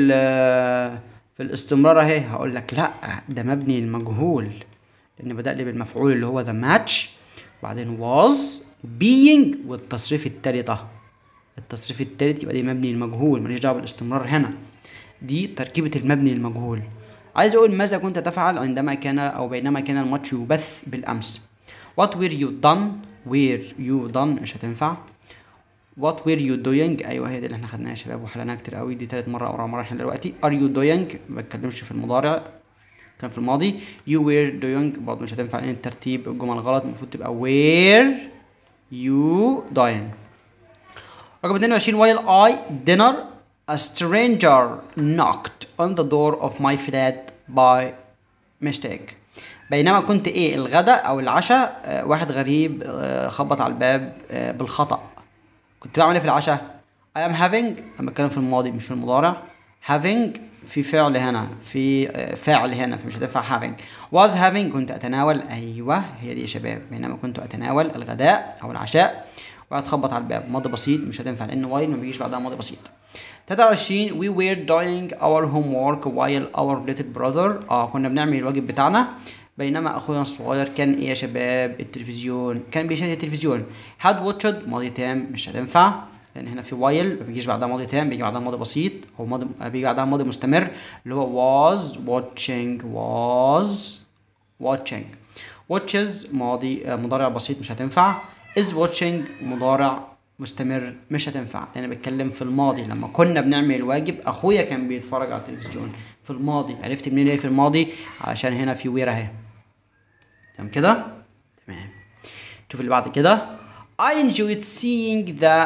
في الاستمرار اهي. هقول لك لا ده مبني المجهول لان بدأ لي بالمفعول اللي هو the match وبعدين was being والتصريف التالت اهو. التصريف التالت يبقى دي مبني المجهول ماليش دعوه بالاستمرار هنا. دي تركيبة المبني المجهول. عايز اقول ماذا كنت تفعل عندما كان او بينما كان الماتش يبث بالامس. What were you done؟ were you done مش هتنفع. What were you doing؟ ايوه هي دي اللي احنا خدناها يا شباب وحلناها كتير قوي. دي تالت مرة او رابع مرة احنا دلوقتي. Are you doing؟ ما بتكلمش في المضارع كان في الماضي. You were doing برضه مش هتنفع لان الترتيب الجمل غلط. المفروض تبقى were you doing. رقم اتنين وعشرين while I dinner a stranger knocked on the door of my flat by mistake. بينما كنت ايه الغداء او العشاء آه واحد غريب آه خبط على الباب آه بالخطأ. كنت بعمل ايه في العشاء؟ I am having انا بتكلم في الماضي مش في المضارع. having في فعل هنا في آه فاعل هنا فمش هتنفع having. was having كنت اتناول. ايوه هي دي يا شباب. بينما كنت اتناول الغداء او العشاء وقعد خبط على الباب. ماضي بسيط مش هتنفع لان while ما بيجيش بعدها ماضي بسيط. تلاتة وعشرين we were doing our homework while our little brother اه كنا بنعمل الواجب بتاعنا بينما اخونا الصغير كان ايه يا شباب؟ التلفزيون كان بيشاهد التلفزيون. had watched ماضي تام مش هتنفع لان هنا في while ما بيجيش بعدها ماضي تام بيجي بعدها ماضي بسيط او ماضي بيجي بعدها ماضي مستمر اللي هو was watching was watching. watches ماضي مضارع بسيط مش هتنفع. is watching مضارع مستمر مش هتنفع لان بتكلم في الماضي لما كنا بنعمل الواجب اخويا كان بيتفرج على التلفزيون. في الماضي عرفت منين ايه في الماضي؟ علشان هنا في وير اهي. تمام كده؟ تمام. شوف اللي بعد كده. I enjoyed seeing the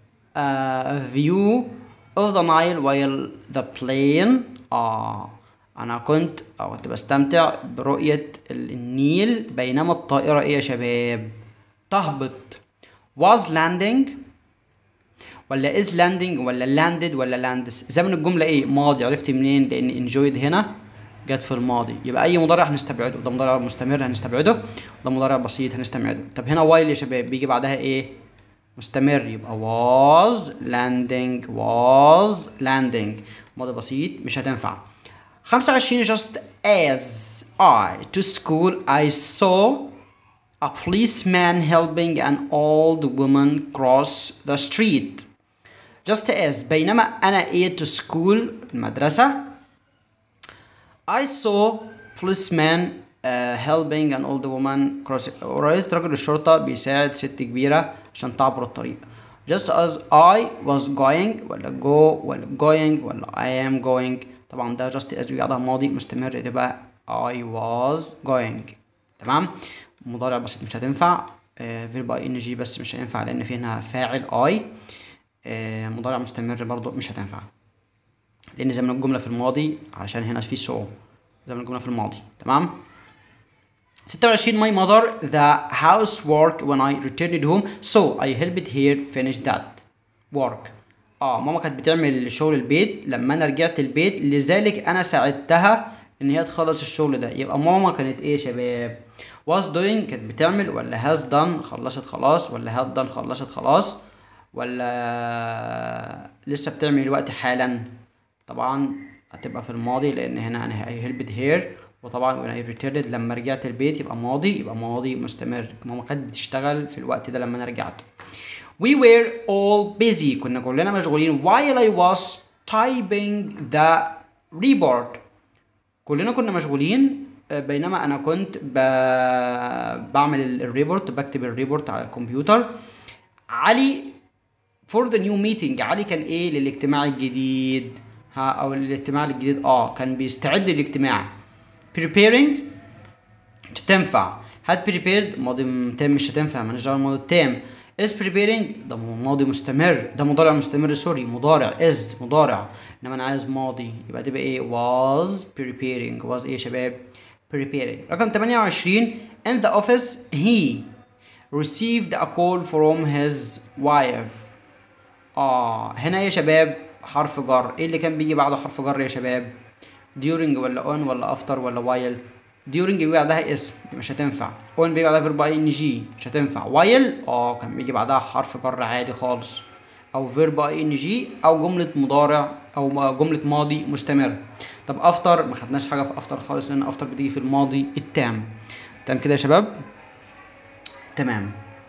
uh, view of the Nile while the plane اه انا كنت او كنت بستمتع برؤية النيل بينما الطائرة ايه يا شباب؟ تهبط. was landing ولا is landing ولا landed ولا lands؟ زمن الجملة ايه؟ ماضي. عرفت منين؟ لان enjoyed هنا جت في الماضي، يبقى اي مضارع هنستبعده. ده مضارع مستمر هنستبعده، ده مضارع بسيط هنستبعده. طب هنا while يا شباب بيجي بعدها ايه؟ مستمر، يبقى was landing was landing. ماضي بسيط مش هتنفع. خمسة وعشرين just as I to school I saw a policeman helping an old woman cross the street. just as بينما أنا إيه to school المدرسة I saw policeman uh, helping an old woman cross. رأيت رجل الشرطة بيساعد ست كبيرة عشان تعبر الطريق. just as I was going ولا go ولا going ولا I am going. طبعا ده just as بيجي ماضي مستمر تبقى I was going. تمام. مضارع بسيط مش هتنفع. verb ing بس مش هينفع لأن في هنا فاعل I. آه مضارع مستمر برضو مش هتنفع لأن زمن الجملة في الماضي عشان هنا في so. زمن الجملة في الماضي. تمام. ستة وعشرين my mother the housework when I returned home so I helped her finish that work. اه ماما كانت بتعمل شغل البيت لما انا رجعت البيت لذلك انا ساعدتها ان هي تخلص الشغل ده. يبقى ماما كانت ايه يا شباب؟ was doing كانت بتعمل ولا has done خلصت خلاص ولا had done خلصت خلاص ولا لسه بتعمل الوقت حالا؟ طبعا هتبقى في الماضي لان هنا انا I helped her. وطبعا when I returned لما رجعت البيت يبقى ماضي، يبقى ماضي مستمر. ماما كانت بتشتغل في الوقت ده لما انا رجعت. We were all busy كنا كلنا مشغولين while I was typing the report. كلنا كنا مشغولين بينما انا كنت ب... بعمل الريبورت بكتب الريبورت على الكمبيوتر. علي for the new meeting علي كان ايه للاجتماع الجديد؟ ها او الاجتماع الجديد اه كان بيستعد للاجتماع. preparing مش هتنفع. had prepared ماضي تام مش هتنفع مالناش دعوه الماضي التام. is preparing ده ماضي مستمر، ده مضارع مستمر سوري مضارع is مضارع انما انا عايز ماضي يبقى تبقى ايه؟ was preparing. was ايه يا شباب؟ preparing. رقم ثمانية وعشرين in the office he received a call from his wife. اه هنا يا شباب حرف جر. ايه اللي كان بيجي بعده حرف جر يا شباب؟ during ولا on ولا after ولا while؟ during بيجي بعدها اسم مش هتنفع. on بيجي بعدها verb ing مش هتنفع. while اه كان بيجي بعدها حرف جر عادي خالص او verb ing او جملة مضارع او جملة ماضي مستمر. طب after ما خدناش حاجة في after خالص لان after بتيجي في الماضي التام. تمام كده يا شباب؟ تمام.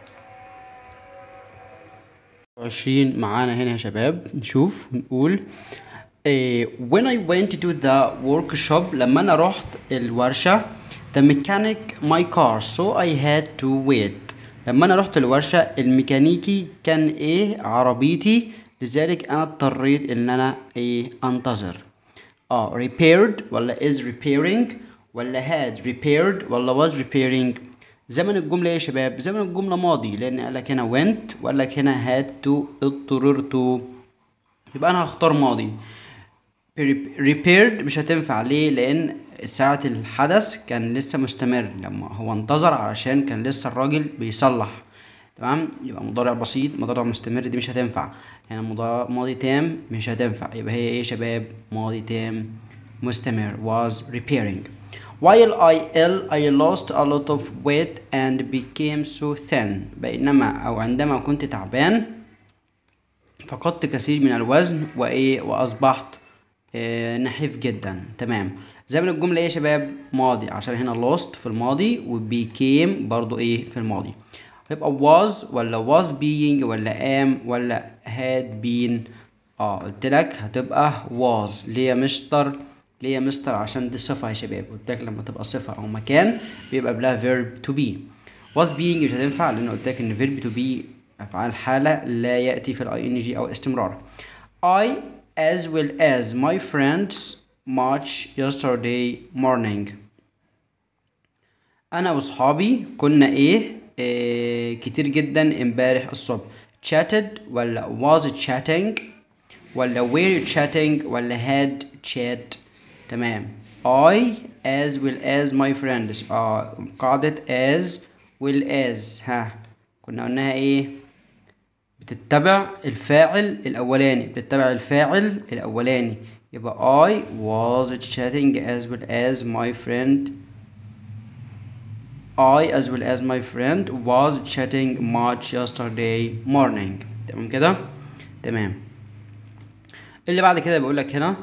عشرين معانا هنا يا شباب. نشوف نقول Uh, when I went to the workshop لما أنا رحت الورشة the mechanic my car so I had to wait. لما أنا رحت الورشة الميكانيكي كان إيه عربيتي لذلك أنا اضطريت إن أنا إيه أنتظر. آه repaired ولا is repairing ولا had repaired ولا was repairing؟ زمن الجملة يا شباب زمن الجملة ماضي لأن قالك هنا went وقالك هنا had to اضطررت. يبقى أنا هختار ماضي. repaired مش هتنفع ليه؟ لان ساعة الحدث كان لسه مستمر لما هو انتظر علشان كان لسه الراجل بيصلح. تمام. يبقى مضارع بسيط مضارع مستمر دي مش هتنفع. يعني ماضي تام مش هتنفع. يبقى هي ايه يا شباب؟ ماضي تام مستمر was repairing. while I ill I lost a lot of weight and became so thin. بينما او عندما كنت تعبان فقدت كثير من الوزن وايه واصبحت آه نحيف جدا. تمام. زمن الجملة ايه يا شباب؟ ماضي عشان هنا lost في الماضي و became برضو ايه في الماضي. هيبقى was ولا was being ولا am ولا had been؟ اه قلت لك هتبقى was. ليه يا مستر؟ ليه يا مستر؟ عشان دي صفة يا شباب. قلت لك لما تبقى صفة او مكان بيبقى قبلها verb to be. was being مش هتنفع لان قلت لك ان verb to be افعال حالة لا يأتي في الاي ان جي او استمرار. I as well as my friends much yesterday morning. انا واصحابي كنا ايه, إيه كتير جدا امبارح الصبح. chatted ولا was chatting ولا were chatting ولا had chat؟ تمام. I as well as my friends. اه قاعدة as well as ها كنا قلناها ايه؟ بتتبع الفاعل الاولاني بتتبع الفاعل الاولاني يبقى I was chatting as well as my friend. I as well as my friend was chatting much yesterday morning. تمام كده؟ تمام. اللي بعد كده بيقول لك هنا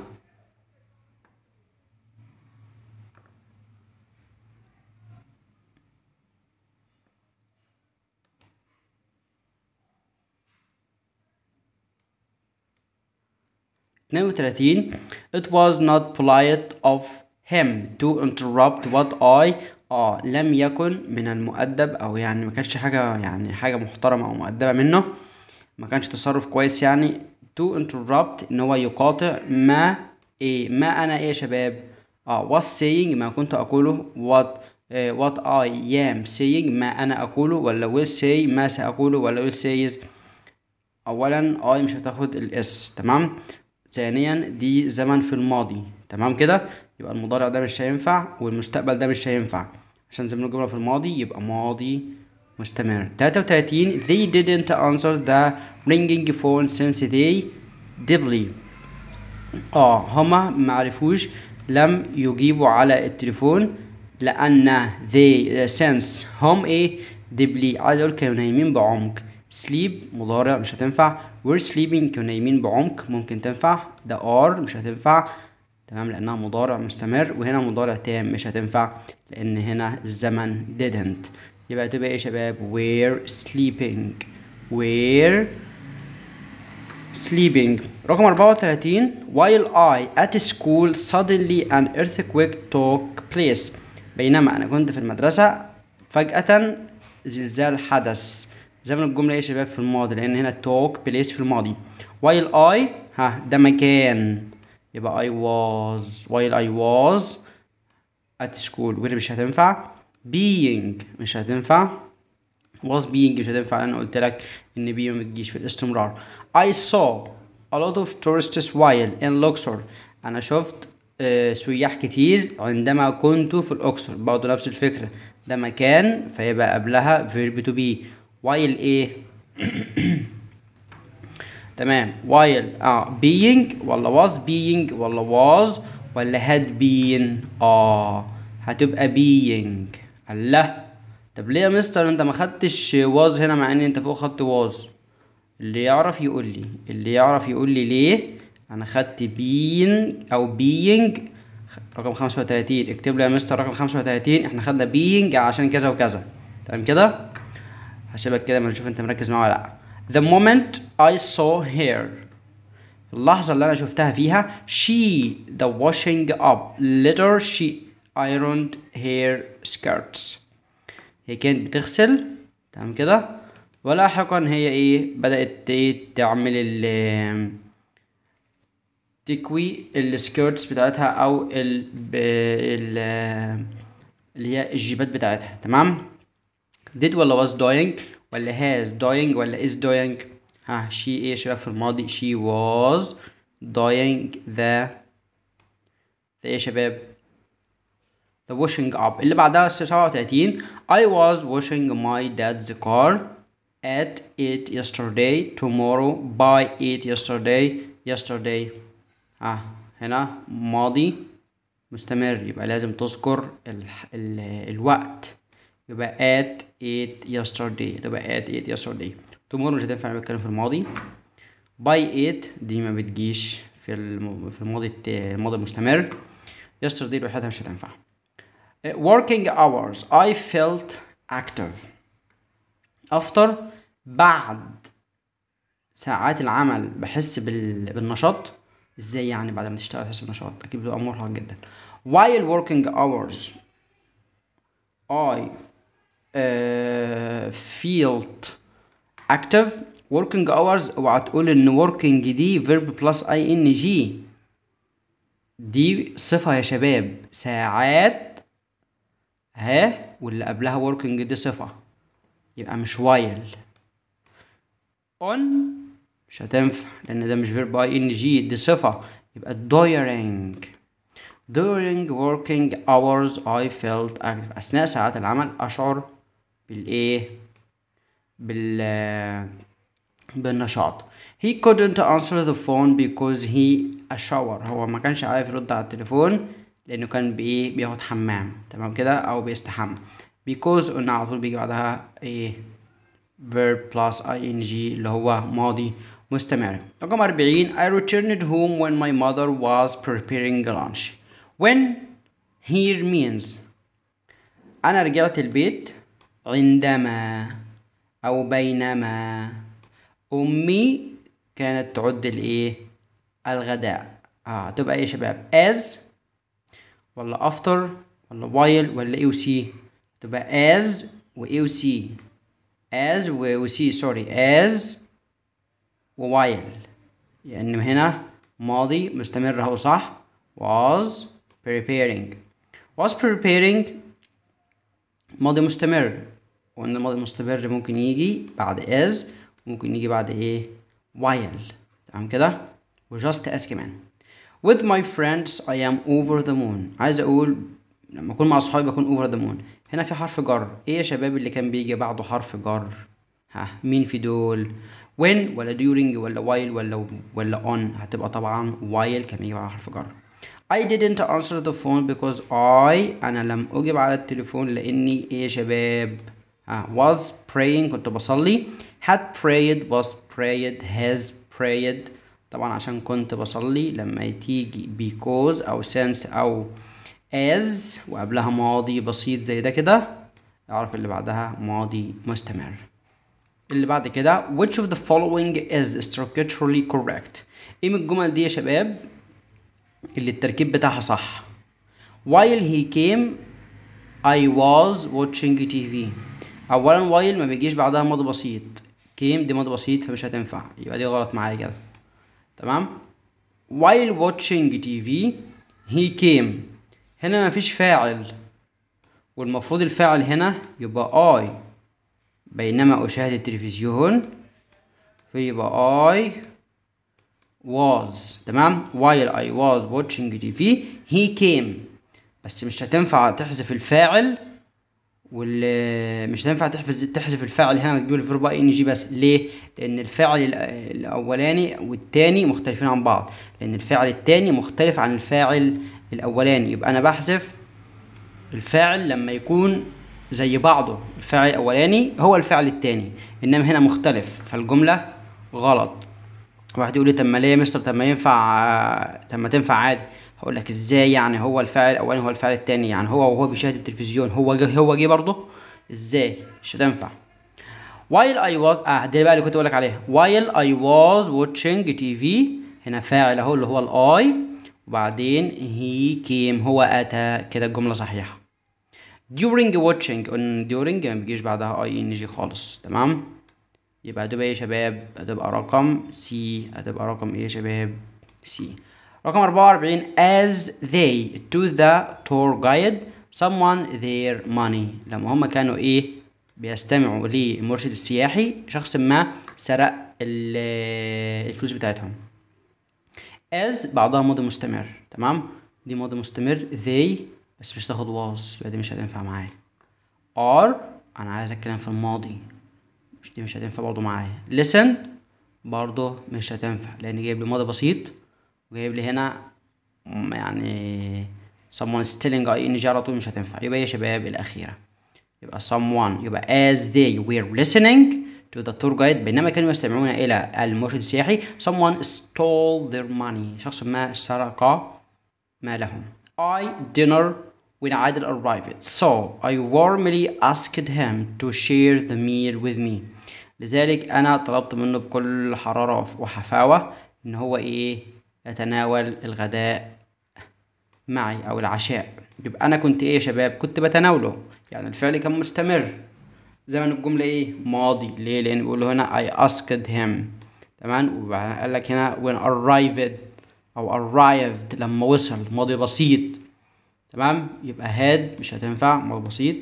اثنين وثلاثين. It was not polite of him to interrupt what I اه لم يكن من المؤدب او يعني ما كانش حاجة يعني حاجة محترمة او مؤدبة منه، ما كانش تصرف كويس يعني. to interrupt ان هو يقاطع ما ايه ما انا ايه يا شباب اه was saying ما كنت اقوله what uh, what I am saying ما انا اقوله ولا will say ما ساقوله ولا will say. اولا I مش هتاخد الاس تمام. ثانيا دي زمن في الماضي تمام كده، يبقى المضارع ده مش هينفع والمستقبل ده مش هينفع عشان زمن الجملة في الماضي يبقى ماضي مستمر. ثلاثة وثلاثين they didn't answer the ringing phone since they deeply اه هما معرفوش لم يجيبوا على التليفون لأن they since هم ايه deeply عايز اقول كانوا نايمين بعمق. sleep مضارع مش هتنفع. we're sleeping كانوا نايمين بعمق ممكن تنفع. the are مش هتنفع تمام لأنها مضارع مستمر، وهنا مضارع تام مش هتنفع لأن هنا الزمن didn't. يبقى تبقى ايه يا شباب we're sleeping we're sleeping. رقم أربعة وثلاثين while I at school suddenly an earthquake took place. بينما أنا كنت في المدرسة فجأة زلزال حدث. زمن الجملة ايه يا شباب في الماضي لأن هنا took place في الماضي. while I ها ده مكان يبقى I was while I was at school وده مش هتنفع. being مش هتنفع. was being مش هتنفع لأن قلت لك إن being متجيش في الاستمرار. I saw a lot of tourists while in Luxor. أنا شفت آه سياح كتير عندما كنت في الأقصر. برضه نفس الفكرة ده مكان فيبقى قبلها verb to be. while إيه تمام while اه being ولا was being ولا was ولا had been اه هتبقى being. الله طب ليه يا مستر انت ما خدتش was هنا مع ان انت فوق خدت was؟ اللي يعرف يقول لي اللي يعرف يقول لي ليه انا خدت being او being. رقم خمسة وثلاثين اكتب لي يا مستر رقم خمسة وثلاثين احنا خدنا being عشان كذا وكذا تمام كده. هسيبك كده ما نشوف انت مركز معايا ولا لا. the moment I saw her اللحظة اللي انا شفتها فيها she the washing up later she ironed her skirts. هي كانت بتغسل تمام كده ولاحقا هي ايه بدأت ايه تعمل ال تكوي السكيرتس بتاعتها او ال ال اللي هي الجيبات بتاعتها تمام. did ولا was doing ولا has doing ولا is doing ها she ايه يا شباب في الماضي she was doing the the ايه يا شباب the washing up. اللي بعدها سبعة وثلاثين I was washing my dad's car at eight yesterday tomorrow by eight yesterday yesterday ها هنا ماضي مستمر يبقى لازم تذكر ال ال الوقت يبقى at eight yesterday تبقى at eight yesterday. tomorrow مش هتنفع بتكلم في الماضي. by eight دي ما بتجيش في الم... في الماضي الماضي المستمر. yesterday لوحدها مش هتنفع. working hours I felt active. after بعد ساعات العمل بحس بال... بالنشاط. ازاي يعني بعد ما تشتغل تحس بالنشاط؟ اكيد بتبقى مرهق جدا. while working hours I uh, felt active. working hours اوعى تقول ان working دي verb plus ing دي صفة يا شباب ساعات ها واللي قبلها working دي صفة يبقى مش while. on مش هتنفع لان ده مش verb ing دي صفة يبقى during. during working hours I felt active. أثناء ساعات العمل أشعر بالإيه؟ بال بالنشاط. he couldn't answer the phone because he a shower. هو ما كانش عارف يرد على التليفون لأنه كان بإيه؟ بياخد حمام، تمام كده، أو بيستحمى. because قلنا على طول بيجي بعدها إيه؟ verb plus ing اللي هو ماضي مستمر. رقم أربعين I returned home when my mother was preparing lunch. when here means أنا رجعت البيت عندما أو بينما أمي كانت تعد الإيه؟ الغداء. آه تبقى إيه يا شباب؟ as ولا after ولا while ولا إيه وسي؟ تبقى as وإيه وسي. as وسي سوري as ووايل، يعني هنا ماضي مستمر اهو صح. was preparing was preparing ماضي مستمر، وان الماضي المستمر ممكن يجي بعد as، ممكن يجي بعد ايه؟ while، تمام كده. و just as كمان. with my friends I am over the moon. عايز اقول لما اكون مع اصحابي بكون over the moon. هنا في حرف جر، ايه يا شباب اللي كان بيجي بعده حرف جر؟ ها مين في دول؟ when ولا during ولا while ولا ولا on؟ هتبقى طبعا while كان بيجي بعد حرف جر. I didn't answer the phone because I أنا لم أجب على التليفون لأني إيه يا شباب؟ ها was praying كنت بصلي. had prayed was prayed has prayed. طبعا عشان كنت بصلي لما تيجي because أو since أو as وقبلها ماضي بسيط زي ده كده، اعرف اللي بعدها ماضي مستمر. اللي بعد كده which of the following is structurally correct. ايه من الجمل دي يا شباب اللي التركيب بتاعها صح؟ while he came I was watching تي في. اولا while ما بيجيش بعدها ماضي بسيط، came دي ماضي بسيط فمش هتنفع، يبقى دي غلط معايا كده، تمام. while watching تي في he came، هنا مفيش فاعل والمفروض الفاعل هنا يبقى I، بينما أشاهد التلفزيون فيبقى I was، تمام. while I was watching تي في he came، بس مش هتنفع تحذف الفاعل واللي مش هتنفع تحذف تحذف الفاعل هنا وتجيب الفيرب ان جي بس. ليه؟ لأن الفاعل الأولاني والتاني مختلفين عن بعض، لأن الفاعل التاني مختلف عن الفاعل الأولاني، يبقى أنا بحذف الفاعل لما يكون زي بعضه. الفاعل الأولاني هو الفاعل التاني، إنما هنا مختلف فالجملة غلط. واحد يقول لي طب ما ليه يا مستر؟ طب ما ينفع، طب ما تنفع عادي. هقول لك ازاي يعني؟ هو الفاعل الاولاني هو الفاعل التاني، يعني هو وهو بيشاهد التلفزيون هو جه هو جه برضه؟ ازاي؟ مش هتنفع. while I was اه دي بقى اللي كنت بقول لك عليها. while I was watching تي في هنا فاعل اهو اللي هو الاي، وبعدين he came هو اتى، كده الجمله صحيحه. during watching قلنا during ما بيجيش بعدها اي ان جي خالص، تمام. يبقى هتبقى ايه يا شباب؟ هتبقى رقم سي، هتبقى رقم ايه يا شباب؟ سي. رقم أربعة وأربعين as they to the tour guide someone their money. لما هم كانوا ايه؟ بيستمعوا للمرشد السياحي شخص ما سرق الفلوس بتاعتهم. as بعضها ماضي مستمر، تمام. دي ماضي مستمر they بس مش تاخد was، يبقى دي مش هتنفع معايا. are انا عايز اتكلم في الماضي، مش دي مش هتنفع برضو معايا. listen برضو مش هتنفع لان جايب لي ماضي بسيط وجايب لي هنا يعني someone stealing ing على طول، مش هتنفع. يبقى يا شباب الاخيره يبقى someone، يبقى as they were listening to the tour guide بينما كانوا يستمعون الى المرشد السياحي someone stole their money شخص ما سرق مالهم. I dinner when Adil arrived so I warmly asked him to share the meal with me. لذلك انا طلبت منه بكل حرارة وحفاوة ان هو ايه؟ يتناول الغداء معي او العشاء. يبقى انا كنت ايه يا شباب؟ كنت بتناوله، يعني الفعل كان مستمر زمن الجملة ايه؟ ماضي. ليه؟ لان بيقول له هنا I asked him، تمام. وقال لك هنا when arrived او arrived لما وصل، ماضي بسيط، تمام. يبقى had مش هتنفع، ماضي بسيط.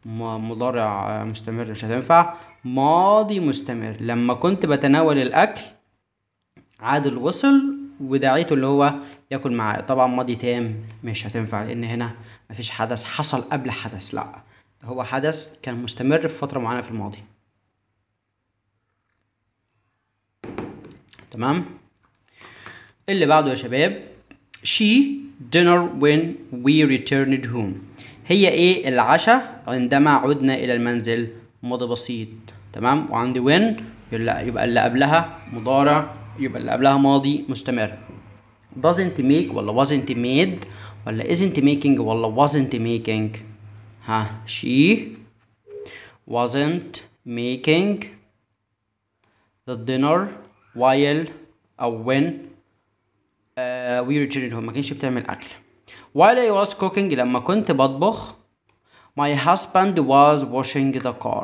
مضارع مستمر مش هتنفع. ماضي مستمر لما كنت بتناول الاكل عادل وصل ودعيته اللي هو ياكل معاه. طبعا ماضي تام مش هتنفع لان هنا مفيش حدث حصل قبل حدث، لا هو حدث كان مستمر في فترة معينة في الماضي. تمام. اللي بعده يا شباب she dinner when we returned home. هي ايه العشاء عندما عدنا الى المنزل. ماضي بسيط. تمام. وعندي when يبقى اللي قبلها مضارع، يبقى اللي قبلها ماضي مستمر. doesn't make ولا wasn't made ولا isn't making ولا wasn't making. ها she wasn't making the dinner while أو when uh, we returned home. ما كانش بتعمل أكل. while I was cooking لما كنت بطبخ my husband was washing the car.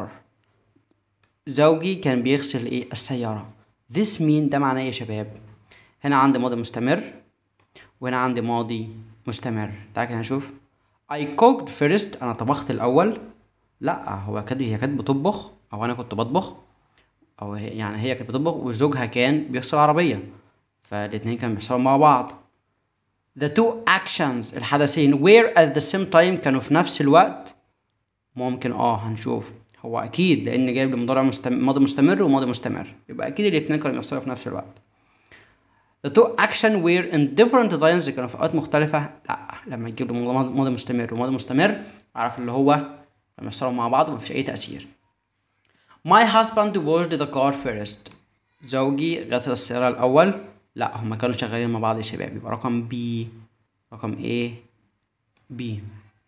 زوجي كان بيغسل ايه السيارة. this mean ده معناه ايه يا شباب. هنا عندي ماضي مستمر وهنا عندي ماضي مستمر. تعالى كده نشوف. I cooked first أنا طبخت الأول. لا هو كده هي كانت بتطبخ أو أنا كنت بطبخ أو هي يعني هي كانت بتطبخ وزوجها كان بيغسل العربية، فالاتنين كانوا بيحصلوا مع بعض. the two actions الحدثين were at the same time كانوا في نفس الوقت. ممكن اه هنشوف. هو أكيد لأن جايب لي مضارع مستمر ماضي مستمر وماضي مستمر، يبقى أكيد الاتنين كانوا بيحصلوا في نفس الوقت. the two action were in different times كانوا في أوقات مختلفة. لا لما يجيب لي ماضي مستمر وماضي مستمر أعرف اللي هو لما يحصلوا مع بعض ومفيش أي تأثير. my husband washed the car first. زوجي غسل السيارة الأول. لا هما كانوا شغالين مع بعض يا شباب، يبقى رقم بي. رقم ايه بي.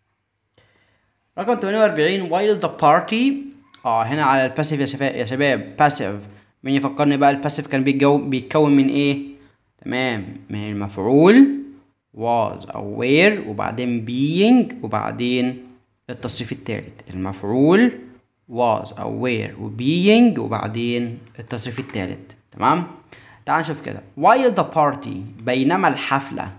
رقم تمانية وأربعين while the party. اه هنا على الباسيف يا شباب يا شباب باسيف. مين يفكرني بقى الباسيف كان بيتجو بيتكون من ايه. تمام من المفعول was أو were وبعدين being وبعدين التصريف التالت. المفعول was أو were و being وبعدين التصريف التالت. تمام. تعال نشوف كده. while the party بينما الحفلة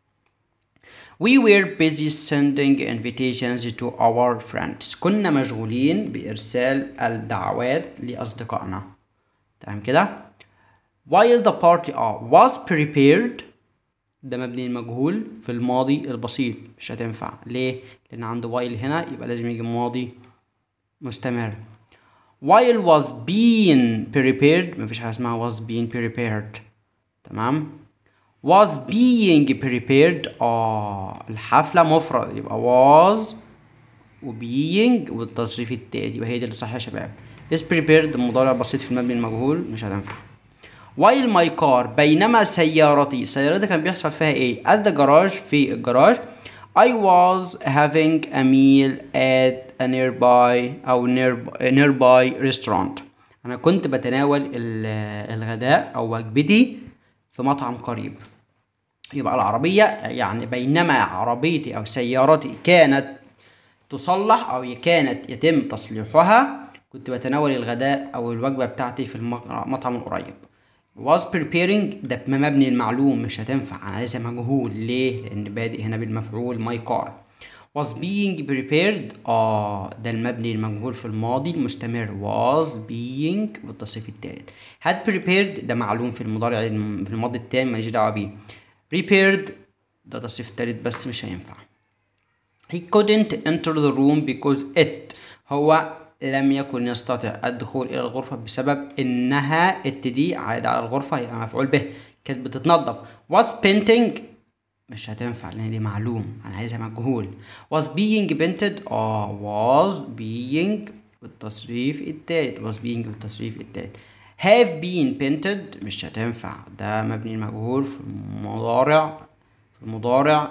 we were busy sending invitations to our friends. كنا مشغولين بإرسال الدعوات لأصدقائنا. تمام كده. while the party uh, was prepared ده مبني المجهول في الماضي البسيط مش هتنفع. ليه؟ لأن عنده while هنا يبقى لازم يجي ماضي مستمر. while was being prepared مفيش حاجة اسمها was being prepared. تمام. was being prepared اه الحفلة مفرد يبقى was و being والتصريف التالي يبقى هي دي اللي صح يا شباب. is prepared مضارع بسيط في المبني المجهول مش هتنفع. while my car بينما سيارتي. سيارتي كان بيحصل فيها ايه. at the garage في الجراج. I was having a meal at a nearby أو nearby restaurant. أنا كنت بتناول الغداء أو وجبتي في مطعم قريب. يبقى العربية يعني بينما عربيتي أو سيارتي كانت تصلح أو كانت يتم تصليحها كنت بتناول الغداء أو الوجبة بتاعتي في المطعم القريب. was preparing ده مبني المعلوم مش هتنفع أنا لسه مجهول. ليه؟ لأن بادئ هنا بالمفعول my car. was being prepared اه ده المبني المجهول في الماضي المستمر was being بالتصريف التالت. had prepared ده معلوم في المضارع في الماضي التام ماليش دعوة بيه. repaired ده تصريف التالت بس مش هينفع. he couldn't enter the room because it هو لم يكن يستطيع الدخول إلى الغرفة بسبب إنها it دي عائدة على الغرفة يعني مفعول به كانت بتتنظف. was painting مش هتنفع لأن دي معلوم أنا عايزها مجهول. was being painted اه was being بالتصريف التالت was being بالتصريف التالت. have been painted مش هتنفع ده مبني المجهول في المضارع في المضارع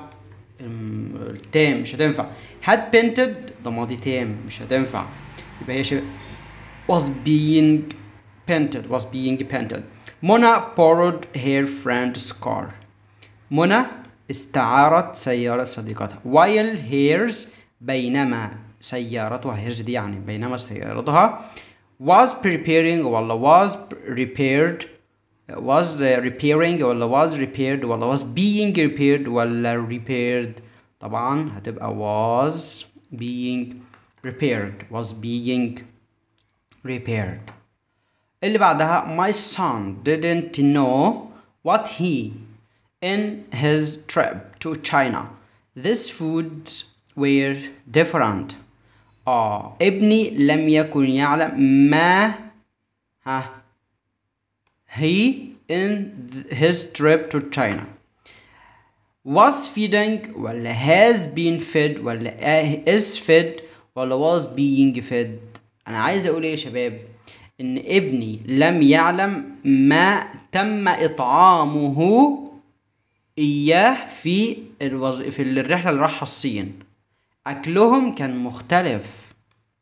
التام مش هتنفع. had painted ده ماضي تام مش هتنفع يبقى هي شبه was being painted was being painted. منى borrowed her friend's car. منى استعارت سيارة صديقتها. while hers بينما سيارتها hers دي يعني بينما سيارتها was preparing ولا was repaired was repairing ولا was repaired ولا was being repaired ولا repaired. طبعا هتبقى was being repaired was being repaired. اللي بعدها my son didn't know what he in his trip to China. These foods were different. آه ابني لم يكن يعلم ما ها he in his trip to China. Was feeding ولا has been fed ولا is fed ولا was being fed. أنا عايز أقول إيه يا شباب؟ إن ابني لم يعلم ما تم إطعامه إياه في الوز... في الرحلة اللي راحها الصين. أكلهم كان مختلف.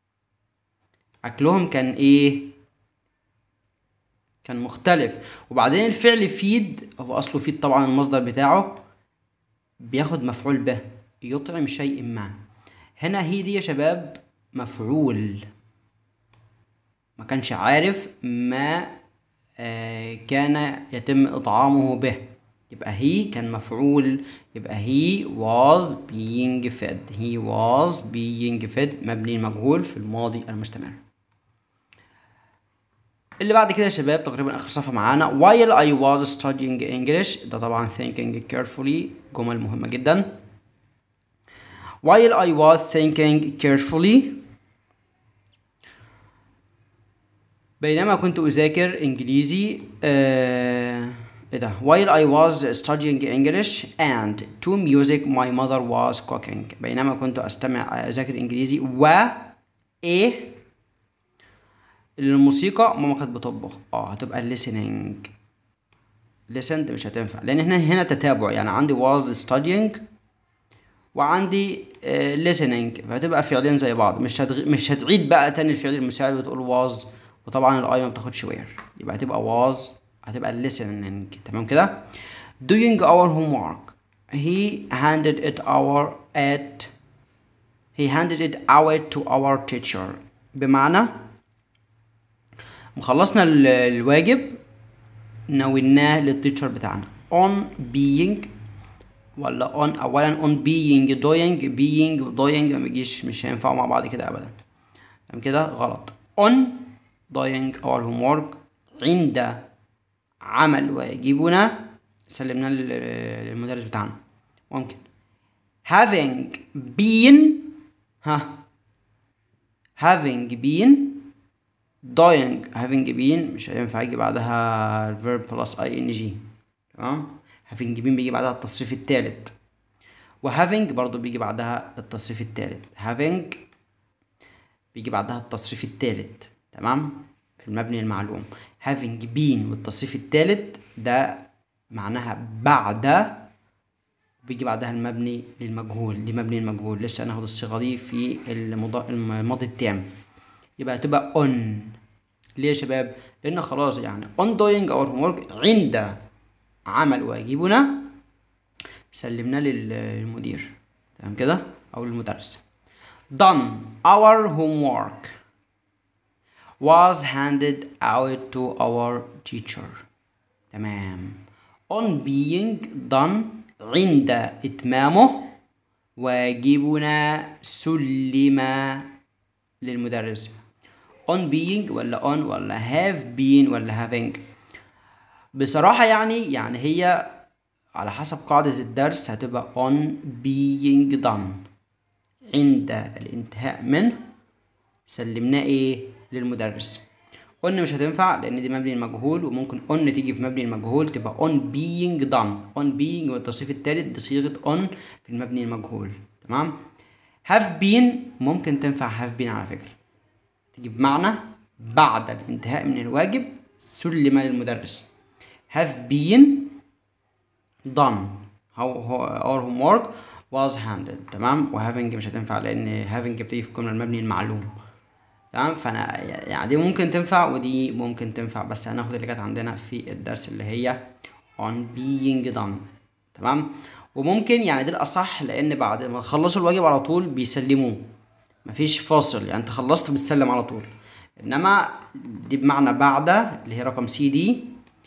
أكلهم كان إيه؟ كان مختلف. وبعدين الفعل فيد هو أصله فيد طبعا، المصدر بتاعه بياخد مفعول به، يطعم شيء ما. هنا هي دي يا شباب مفعول، ما كانش عارف ما آه كان يتم إطعامه به، يبقى هي كان مفعول، يبقى he was being fed. he was being fed مبني المجهول في الماضي المستمر. اللي بعد كده يا شباب تقريبا آخر صفحة معانا. while I was studying English، ده طبعا thinking carefully، جمل مهمة جدا. while I was thinking carefully، بينما كنت أذاكر إنجليزي آه إيه ده while I was studying English and to music my mother was cooking. بينما كنت أستمع أذاكر إنجليزي و إيه الموسيقى ماما كانت بتطبخ. اه هتبقى listening. listened مش هتنفع لأن هنا هنا تتابع، يعني عندي was studying وعندي uh, listening، فهتبقى فعلين زي بعض، مش هتغ... مش هتعيد بقى تاني الفعل المساعد وتقول was، وطبعا الآي ما بتاخدش where، يبقى هتبقى was، هتبقى listening. تمام كده. doing our homework he handed it our at he handed it out to our teacher. بمعنى مخلصنا الواجب ناولناه للتيتشر بتاعنا. on being ولا on اولا on being doing being doing ما بيجيش، مش هينفعوا مع بعض كده ابدا. تمام كده غلط. on doing our homework عند عمل واجبنا سلمناه للمدرس بتاعنا. ممكن having been ها having been doing having been مش هينفع يجي بعدها verb plus ing. تمام. having been بيجي بعدها التصريف الثالث، و having برضو بيجي بعدها التصريف الثالث. having بيجي بعدها التصريف الثالث. تمام. في المبني المعلوم having been والتصريف الثالث ده معناها بعد، بيجي بعدها المبني للمجهول. دي مبني المجهول، لسه هناخد الصيغه دي في المضا... الماضي التام. يبقى هتبقى on. ليه يا شباب؟ لان خلاص يعني on doing our homework عند عمل واجبنا سلمناه للمدير. تمام كده او للمدرس. done our homework was handed out to our teacher. تمام. on being done عند إتمامه واجبنا سلم للمدرس. on being ولا on ولا have been ولا having؟ بصراحة يعني يعني هي على حسب قاعدة الدرس هتبقى on being done عند الانتهاء منه سلمناه ايه للمدرس. on مش هتنفع لان دي مبني المجهول، وممكن on تيجي في مبني المجهول تبقى on being done. on being والتصريف الثالث دي صيغة on في المبني المجهول. تمام. have been ممكن تنفع have been على فكرة، تيجي بمعنى بعد الانتهاء من الواجب سلم للمدرس. have been done how our homework was handled. تمام. و having مش هتنفع لان having بتيجي في الجملة المبني المعلوم. تمام. فانا يعني دي ممكن تنفع ودي ممكن تنفع، بس هناخد اللي جت عندنا في الدرس اللي هي on being done. تمام. وممكن يعني دي الاصح لان بعد ما خلصوا الواجب على طول بيسلموه، مفيش فاصل، يعني انت خلصت بتسلم على طول. انما دي بمعنى بعد اللي هي رقم سي دي،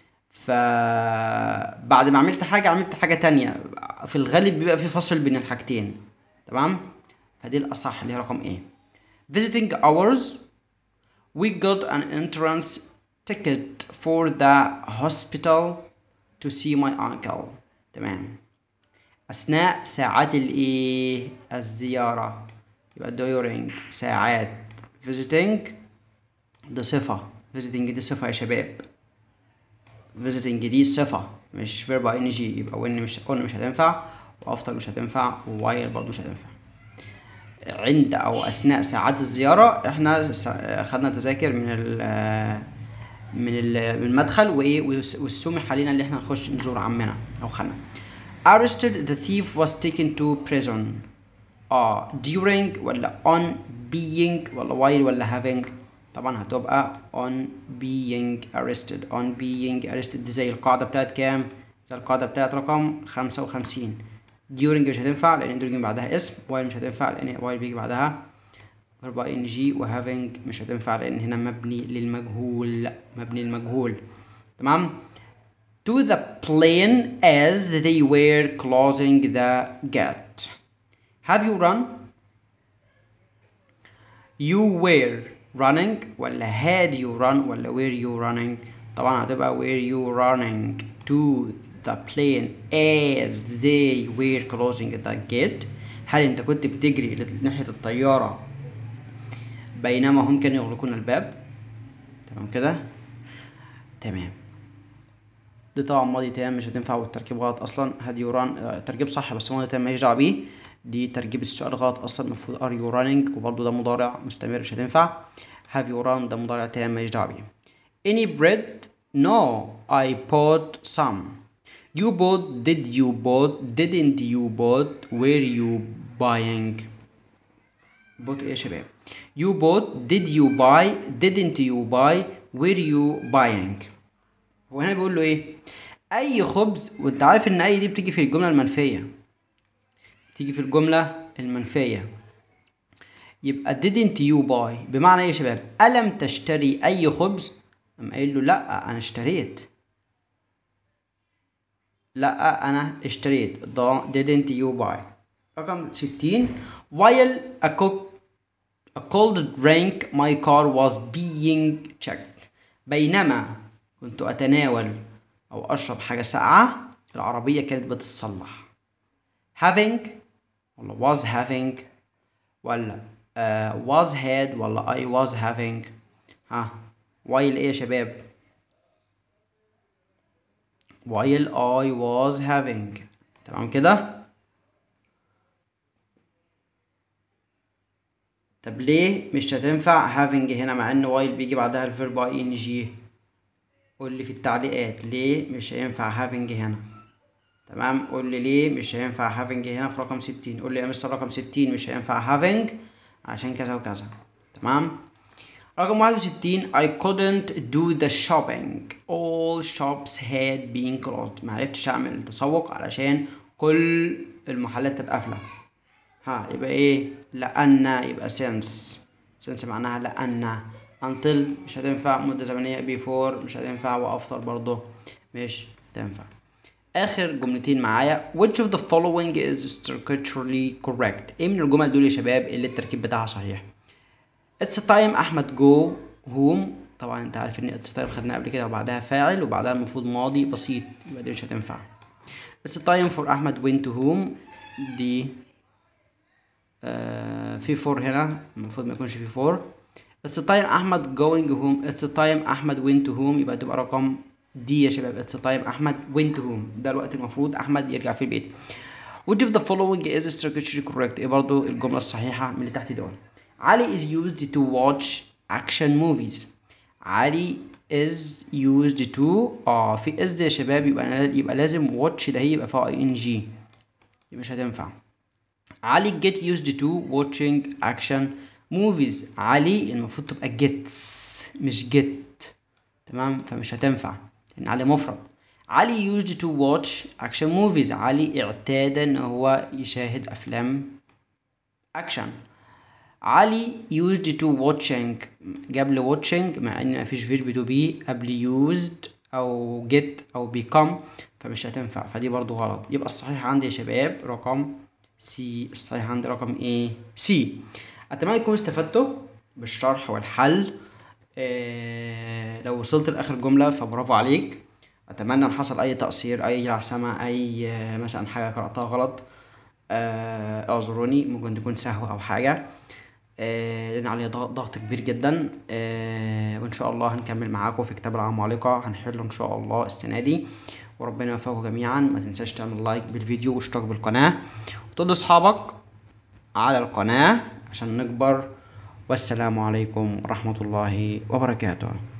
فبعد ما عملت حاجة عملت حاجة تانية، في الغالب بيبقى في فصل بين الحاجتين. تمام. فدي الاصح اللي هي رقم ايه. visiting hours we got an entrance ticket for the hospital to see my uncle. تمام. اثناء ساعات الايه الزيارة يبقى during ساعات visiting ده صفة. visiting دي صفة يا شباب. visiting دي صفة مش verb ing. يبقى when مش on مش هتنفع، وافter مش هتنفع، ووايل برضو مش هتنفع. عند او اثناء ساعات الزيارة احنا خدنا تذاكر من ال من ال من المدخل وايه، والسمح علينا اللي احنا نخش نزور عمنا او خالنا. arrested the thief was taken to prison. اه during ولا on being ولا while ولا having؟ طبعا هتبقى on being arrested. on being arrested دي زي القاعدة بتاعت كام؟ زي القاعدة بتاعت رقم خمسة وخمسين. during مش هتنفع لأن during بعدها اسم. while مش هتنفع لأن while بيجي بعدها verb ing. و having مش هتنفع لأن هنا مبني للمجهول. مبني للمجهول. تمام. to the plane as they were closing the gate. have you run؟ you were running ولا had you run ولا were you running؟ طبعا هتبقى were you running to the plane as they were closing the gate. هل انت كنت بتجري ناحية الطيارة بينما هم كانوا يغلقون الباب؟ تمام كده. تمام. دي طبعا ماضي تام مش هتنفع والتركيب غلط اصلا. had you run تركيب صح بس ماضي تام ماليش دعوة بيه. دي تركيب السؤال غلط اصلا. المفروض are you running وبرضه ده مضارع مستمر مش هتنفع. have you run ده مضارع تام ماليش دعوة بيه. any bread؟ no I bought some. you bought did you bought didn't you bought were you buying؟ bought ايه يا شباب؟ you bought did you buy didn't you buy were you buying؟ هو هنا بيقول له ايه؟ اي خبز. وانت عارف ان اي دي بتيجي في الجملة المنفية. تيجي في الجملة المنفية. يبقى didn't you buy بمعنى ايه يا شباب؟ ألم تشتري أي خبز؟ أم قايل له لأ أنا اشتريت. لأ أنا اشتريت. didn't you buy. رقم ستين. while a cook a cold drink my car was being checked. بينما كنت أتناول أو أشرب حاجة ساقعة العربية كانت بتتصلح. having ولا was having ولا uh, was had ولا I was having؟ ها while ايه يا شباب؟ while I was having. تمام كده. طب ليه مش هتنفع having هنا مع ان while بيجي بعدها الفيرب ing؟ قول لي في التعليقات ليه مش هينفع having هنا. تمام. قول لي ليه مش هينفع having هنا في رقم ستين. قول لي يا مستر رقم ستين مش هينفع having عشان كذا وكذا. تمام. رقم واحد وستين. I couldn't do the shopping all shops had been closed. معرفتش اعمل التسوق علشان كل المحلات كانت قافلة. ها يبقى ايه؟ لأن يبقى since. since معناها لأن. until مش هتنفع. مدة زمنية before مش هتنفع. وافter برضه مش هتنفع. اخر جملتين معايا. which of the following is structurally correct؟ ايه من الجمل دول يا شباب اللي التركيب بتاعها صحيح؟ it's time احمد go home. طبعا انت عارف ان it's time خدناها قبل كده وبعدها فاعل وبعدها المفروض ماضي بسيط يبقى دي مش هتنفع. it's time for احمد went to home. دي آه في فور هنا المفروض ما يكونش في فور. it's time احمد going home. it's time احمد went to home يبقى تبقى رقم دي يا شباب. it's time احمد went to home ده الوقت المفروض احمد يرجع في البيت. which of the following is structurally correct؟ ايه برضو الجملة الصحيحة من اللي تحت دول؟ علي is used to watch action movies. علي is used to اه في is يا شباب يبقى يبقى لازم watch ده هي يبقى فيها ing يبقى مش هتنفع. علي get used to watching action movies. علي المفروض تبقى gets مش get. تمام. فمش هتنفع لأن علي مفرد. علي used to watch action movies. علي اعتاد ان هو يشاهد افلام اكشن. علي used to watching قبل watching مع ان مفيش verb to be قبل used او get او become فمش هتنفع. فدي برضو غلط. يبقى الصحيح عندي يا شباب رقم سي. الصحيح عندي رقم ايه؟ سي. اتمنى تكونوا استفدتوا بالشرح والحل. إيه لو وصلت لاخر جملة فبرافو عليك. اتمنى ان حصل اي تقصير، اي لعثمه، اي آه، مثلا حاجه قراتها غلط، آه، اعذروني، ممكن تكون سهو او حاجه، آه، لان عليه ضغ- ضغط كبير جدا. آه، وان شاء الله هنكمل معاكم في كتاب العمالقه، هنحله ان شاء الله السنه دي، وربنا يوفقكم جميعا. ما تنساش تعمل لايك بالفيديو واشتراك بالقناه وتقول لاصحابك على القناه عشان نكبر. والسلام عليكم ورحمه الله وبركاته.